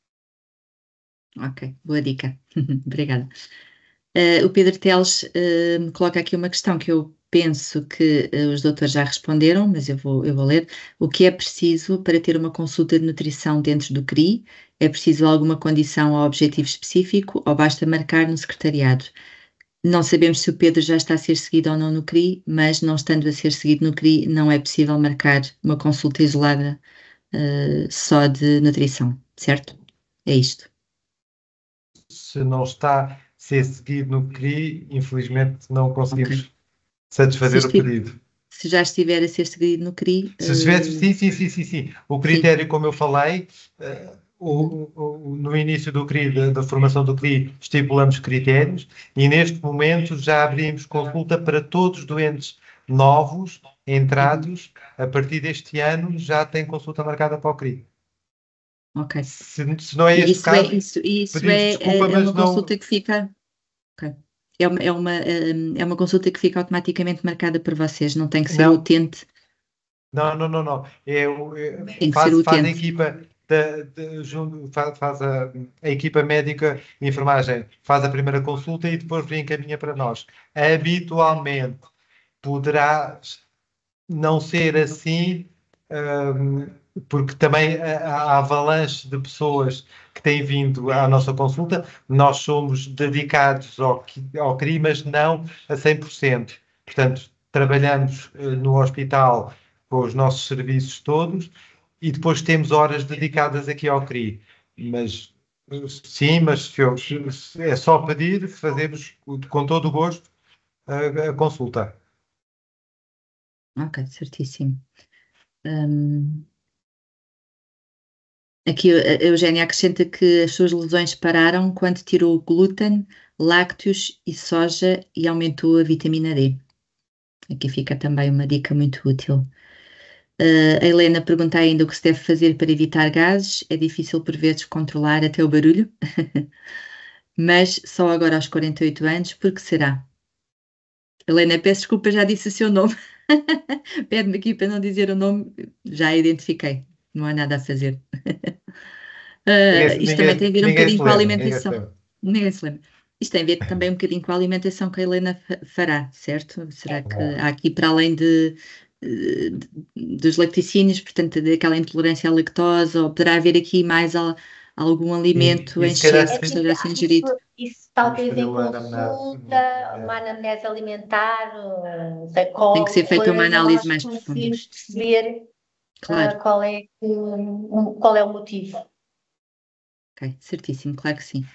Ok, boa dica. Obrigada. Uh, o Pedro Teles uh, me coloca aqui uma questão que eu penso que uh, os doutores já responderam, mas eu vou, eu vou ler. O que é preciso para ter uma consulta de nutrição dentro do C R I? É preciso alguma condição ou objetivo específico ou basta marcar no secretariado? Não sabemos se o Pedro já está a ser seguido ou não no C R I, mas não estando a ser seguido no C R I, não é possível marcar uma consulta isolada uh, só de nutrição, certo? É isto. Se não está a ser seguido no C R I, infelizmente não conseguimos Okay. satisfazer se o pedido. Se já estiver a ser seguido no C R I... Se estiver, uh... sim, sim, sim, sim, sim. O critério, sim. Como eu falei, uh, o, o, no início do C R I, da, da formação do C R I, estipulamos critérios e neste momento já abrimos consulta para todos os doentes novos, entrados, uhum. A partir deste ano já tem consulta marcada para o C R I. Ok. Se, se não é este isso caso, é, isso, isso pedimos é, desculpa, é, mas uma não... consulta que fica... Okay. É uma, é, uma, é uma consulta que fica automaticamente marcada por vocês, não tem que ser não. o utente. Não, não, não, não. É, é, tem que faz, ser o faz a utente. equipa, de, de, junto, faz, faz a, a equipa médica e enfermagem, faz a primeira consulta e depois reencaminha para nós. Habitualmente poderá não ser assim, um, porque também a, a avalanche de pessoas que têm vindo à nossa consulta, nós somos dedicados ao, ao C R I, mas não a cem por cento. Portanto, trabalhamos uh, no hospital com os nossos serviços todos e depois temos horas dedicadas aqui ao C R I. Mas, sim, mas se eu, se é só pedir, fazemos com todo o gosto a, a consulta. Ok, certíssimo. Um, aqui a Eugénia acrescenta que as suas lesões pararam quando tirou glúten, lácteos e soja e aumentou a vitamina D. Aqui fica também uma dica muito útil. Uh, a Helena pergunta ainda o que se deve fazer para evitar gases. É difícil por vezes controlar até o barulho, mas só agora aos quarenta e oito anos, porque será? Helena, peço desculpa, já disse o seu nome. Pede-me aqui para não dizer o nome, já identifiquei, não há nada a fazer. uh, isto ninguém, também tem a ver um bocadinho com a alimentação. Ninguém, ninguém se lembra. Isto tem a ver também um bocadinho com a alimentação que a Helena fará, certo? Será que há aqui, para além de, de, dos laticínios, portanto, daquela intolerância à lactose, ou poderá haver aqui mais algum alimento e, e em excesso que esteja a ser ingerido? Isso, isso talvez em consulta, uma anamnese alimentar, da qual tem que ser feita uma análise mais profunda. Conseguimos perceber claro. uh, qual, é, um, qual é o motivo. Ok, certíssimo, claro que sim.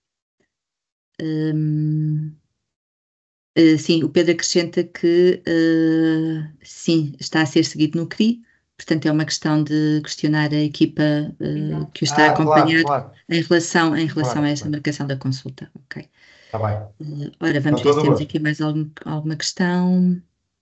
Hum, uh, sim, o Pedro acrescenta que uh, sim, está a ser seguido no C R I, portanto é uma questão de questionar a equipa uh, que o está ah, a acompanhar claro, claro. em relação, em relação claro, a esta claro. marcação da consulta. Ok. Está bem. Uh, ora, vamos ver se temos aqui mais algum, alguma questão.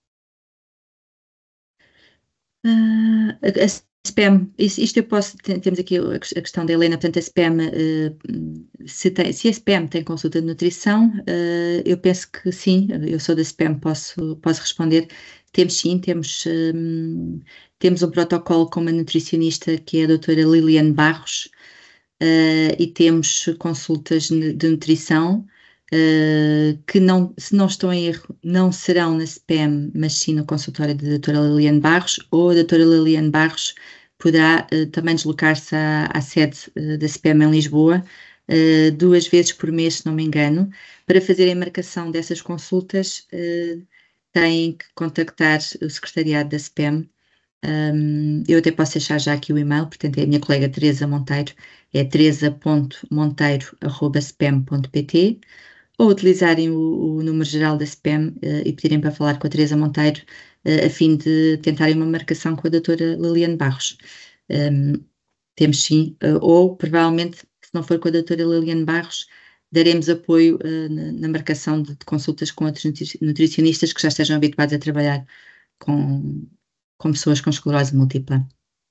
Uh, a, a SPAM, isto eu posso, temos aqui a questão da Helena, portanto a SPAM, uh, se, tem, se a SPAM tem consulta de nutrição, uh, eu penso que sim, eu sou da SPAM, posso, posso responder, temos sim, temos, um, temos um protocolo com uma nutricionista que é a doutora Liliane Barros, uh, e temos consultas de nutrição uh, que não, se não estou em erro, não serão na S P E M, mas sim no consultório da doutora Liliane Barros, ou a doutora Liliane Barros poderá uh, também deslocar-se à, à sede uh, da S P E M em Lisboa, uh, duas vezes por mês, se não me engano. Para fazer a marcação dessas consultas, uh, têm que contactar o secretariado da S P E M. Um, eu até posso deixar já aqui o e-mail, portanto é a minha colega Teresa Monteiro, é teresa ponto monteiro arroba s p e m ponto p t, ou utilizarem o, o número geral da S P E M uh, e pedirem para falar com a Teresa Monteiro uh, a fim de tentarem uma marcação com a doutora Liliane Barros. Um, temos sim, uh, ou provavelmente, se não for com a doutora Liliane Barros, daremos apoio uh, na, na marcação de, de consultas com outros nutricionistas que já estejam habituados a trabalhar com com pessoas com esclerose múltipla.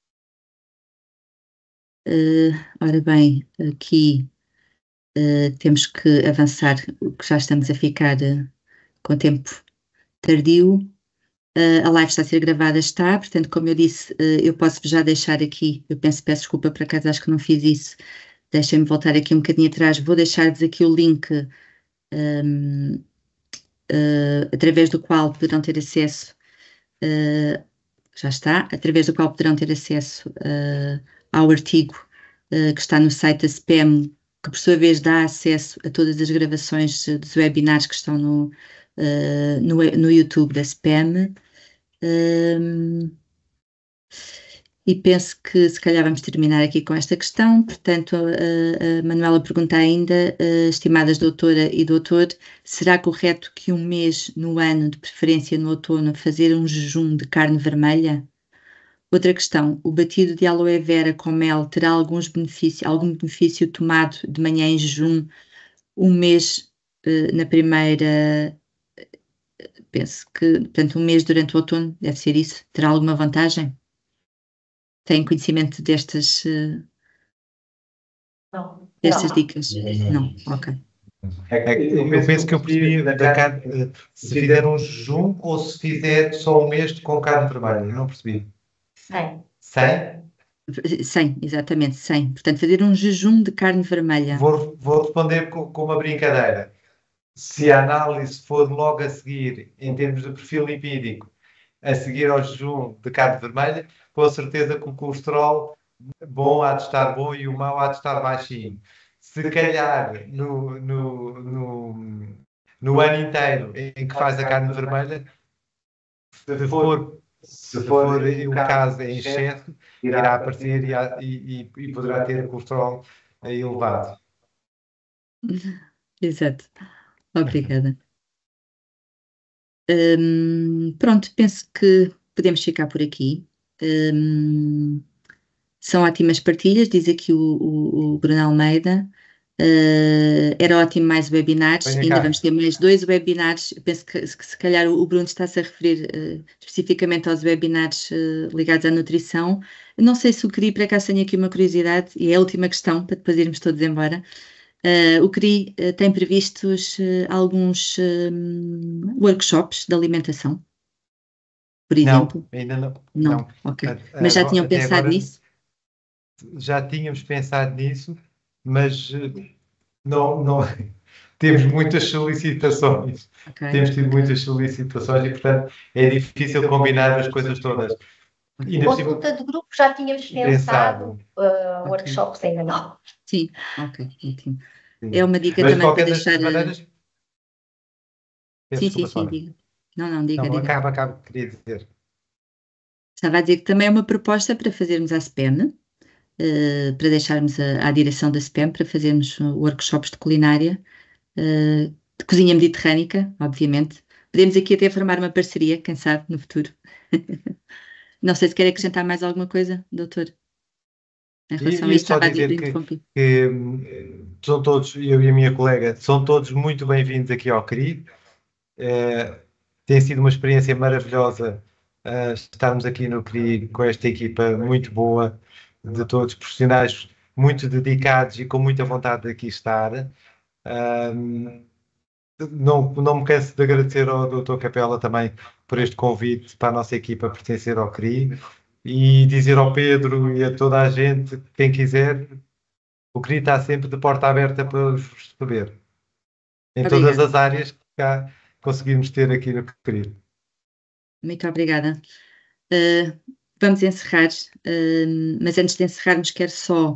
Uh, ora bem, aqui uh, temos que avançar, que já estamos a ficar uh, com tempo tardio. Uh, a live está a ser gravada, está, portanto, como eu disse, uh, eu posso já deixar aqui, eu penso, peço desculpa por acaso, acho que não fiz isso, deixem-me voltar aqui um bocadinho atrás, vou deixar-vos aqui o link um, uh, através do qual poderão ter acesso uh, já está, através do qual poderão ter acesso uh, ao artigo uh, que está no site da S P E M, que por sua vez dá acesso a todas as gravações uh, dos webinars que estão no, uh, no, no YouTube da S P E M. Um, e penso que se calhar vamos terminar aqui com esta questão. Portanto, a, a Manuela pergunta ainda, uh, estimadas doutora e doutor, será correto que um mês no ano, de preferência no outono, fazer um jejum de carne vermelha? Outra questão, o batido de aloe vera com mel terá alguns benefícios, algum benefício tomado de manhã em jejum um mês uh, na primeira, penso que, portanto, um mês durante o outono, deve ser isso, terá alguma vantagem? Tem conhecimento destas, uh, Não. destas Não. dicas? Não, ok. É que eu penso que eu percebi da carne, se fizer um jejum ou se fizer só um mês com carne vermelha, não percebi. Sem. Sem? Sem, exatamente, sem. Portanto, fazer um jejum de carne vermelha. Vou, vou responder com, com uma brincadeira. Se a análise for logo a seguir, em termos de perfil lipídico, a seguir ao jejum de carne vermelha, com certeza que o colesterol bom há de estar bom e o mau há de estar baixinho. Se calhar no, no, no, no ano inteiro em que faz a carne vermelha, se for, se for o caso em excesso, irá aparecer e, e, e poderá ter colesterol elevado. Exato. Obrigada. Hum, pronto, penso que podemos ficar por aqui. Hum, são ótimas partilhas, diz aqui o, o, o Bruno Almeida. Uh, era ótimo mais webinars, Venha ainda cá. vamos ter mais dois webinars. Eu penso que, que se calhar o Bruno está-se a referir uh, especificamente aos webinars uh, ligados à nutrição. Não sei se o Cri, para cá tenho aqui uma curiosidade, e é a última questão, para depois irmos todos embora. Uh, o Cri uh, tem previstos uh, alguns um, workshops de alimentação, por exemplo? Não, ainda não. Não, não. ok. A- Mas já agora- tinham até pensado agora nisso? Já tínhamos pensado nisso, mas eh, não, não temos muitas solicitações. Ok. Temos tido muitas solicitações e, portanto, é difícil combinar as coisas todas. E ainda por cima, Consulta de grupo já tínhamos pensado, uh, workshops ainda não. Sim, ok, ótimo. sim. É uma dica Mas, de também para qualquer das deixar. maneiras, peço Sim, sim, desculpa, sim, Sónia. diga. Não, não, diga, Não, diga. acaba, acaba, queria dizer. Estava a dizer que também é uma proposta para fazermos à S P E M, uh, para deixarmos a, à direção da S P E M, para fazermos uh, workshops de culinária, uh, de cozinha mediterrânica, obviamente. Podemos aqui até formar uma parceria, quem sabe, no futuro. Não sei se quer acrescentar mais alguma coisa, doutor. Em relação a E, e isto, só estava a dizer dizer que, interrompido. que hum, são todos, eu e a minha colega, são todos muito bem-vindos aqui ao C R I. Eh, tem sido uma experiência maravilhosa eh, estarmos aqui no C R I com esta equipa muito boa, de todos profissionais muito dedicados e com muita vontade de aqui estar. Um, não, não me canso de agradecer ao doutor Capela também por este convite para a nossa equipa pertencer ao C R I e dizer ao Pedro e a toda a gente, quem quiser, o C R I está sempre de porta aberta para os receber. em Obrigada. todas as áreas que cá conseguimos ter aqui no CRI. Muito obrigada. Uh, vamos encerrar, uh, mas antes de encerrarmos, quero só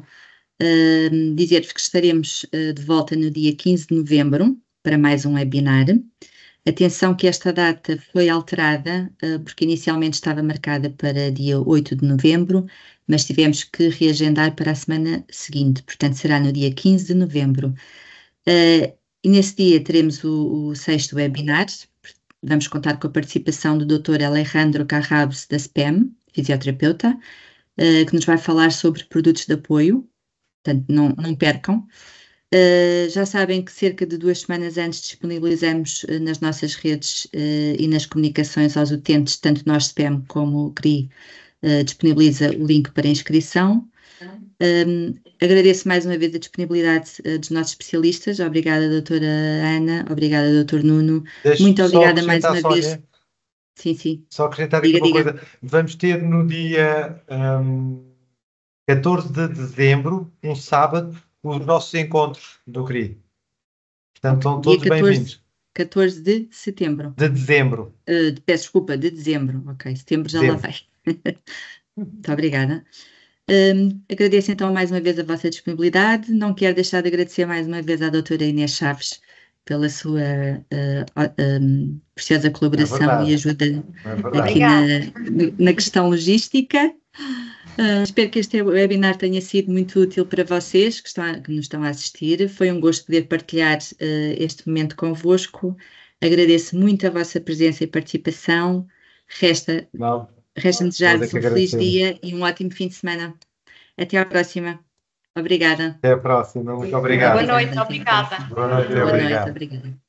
uh, dizer-vos que estaremos uh, de volta no dia quinze de novembro para mais um webinar. Atenção que esta data foi alterada, uh, porque inicialmente estava marcada para dia oito de novembro, mas tivemos que reagendar para a semana seguinte, portanto será no dia quinze de novembro. Uh, e nesse dia teremos o, o sexto webinar. Vamos contar com a participação do doutor Alejandro Carrabes, da S P E M, fisioterapeuta, uh, que nos vai falar sobre produtos de apoio, portanto não, não percam. Uh, já sabem que cerca de duas semanas antes disponibilizamos uh, nas nossas redes uh, e nas comunicações aos utentes, tanto nós S P E M como o C R I, uh, disponibiliza o link para inscrição. Um, agradeço mais uma vez a disponibilidade uh, dos nossos especialistas. Obrigada, doutora Ana. Obrigada, doutor Nuno. Deixe Muito obrigada mais uma Sónia, vez. Sim, sim. Só acrescentar Diga, aqui uma diga. coisa. Vamos ter no dia um, catorze de dezembro, um sábado, os nossos encontros do C R I. Portanto, estão Dia todos bem-vindos. catorze de setembro. De dezembro. Uh, de- peço desculpa, de dezembro. Ok, setembro já lá vai. Muito obrigada. Um, agradeço então mais uma vez a vossa disponibilidade. Não quero deixar de agradecer mais uma vez à doutora Inês Chaves pela sua uh, um, preciosa colaboração É e ajuda é aqui na, na questão logística. Uh, espero que este webinar tenha sido muito útil para vocês que, estão a, que nos estão a assistir. Foi um gosto poder partilhar uh, este momento convosco. Agradeço muito a vossa presença e participação. Resta, resta desejar-vos um feliz dia e um ótimo fim de semana. Até à próxima. Obrigada. Até à próxima. Muito obrigado. Boa noite, obrigada. Boa noite, Boa obrigado. noite, obrigada.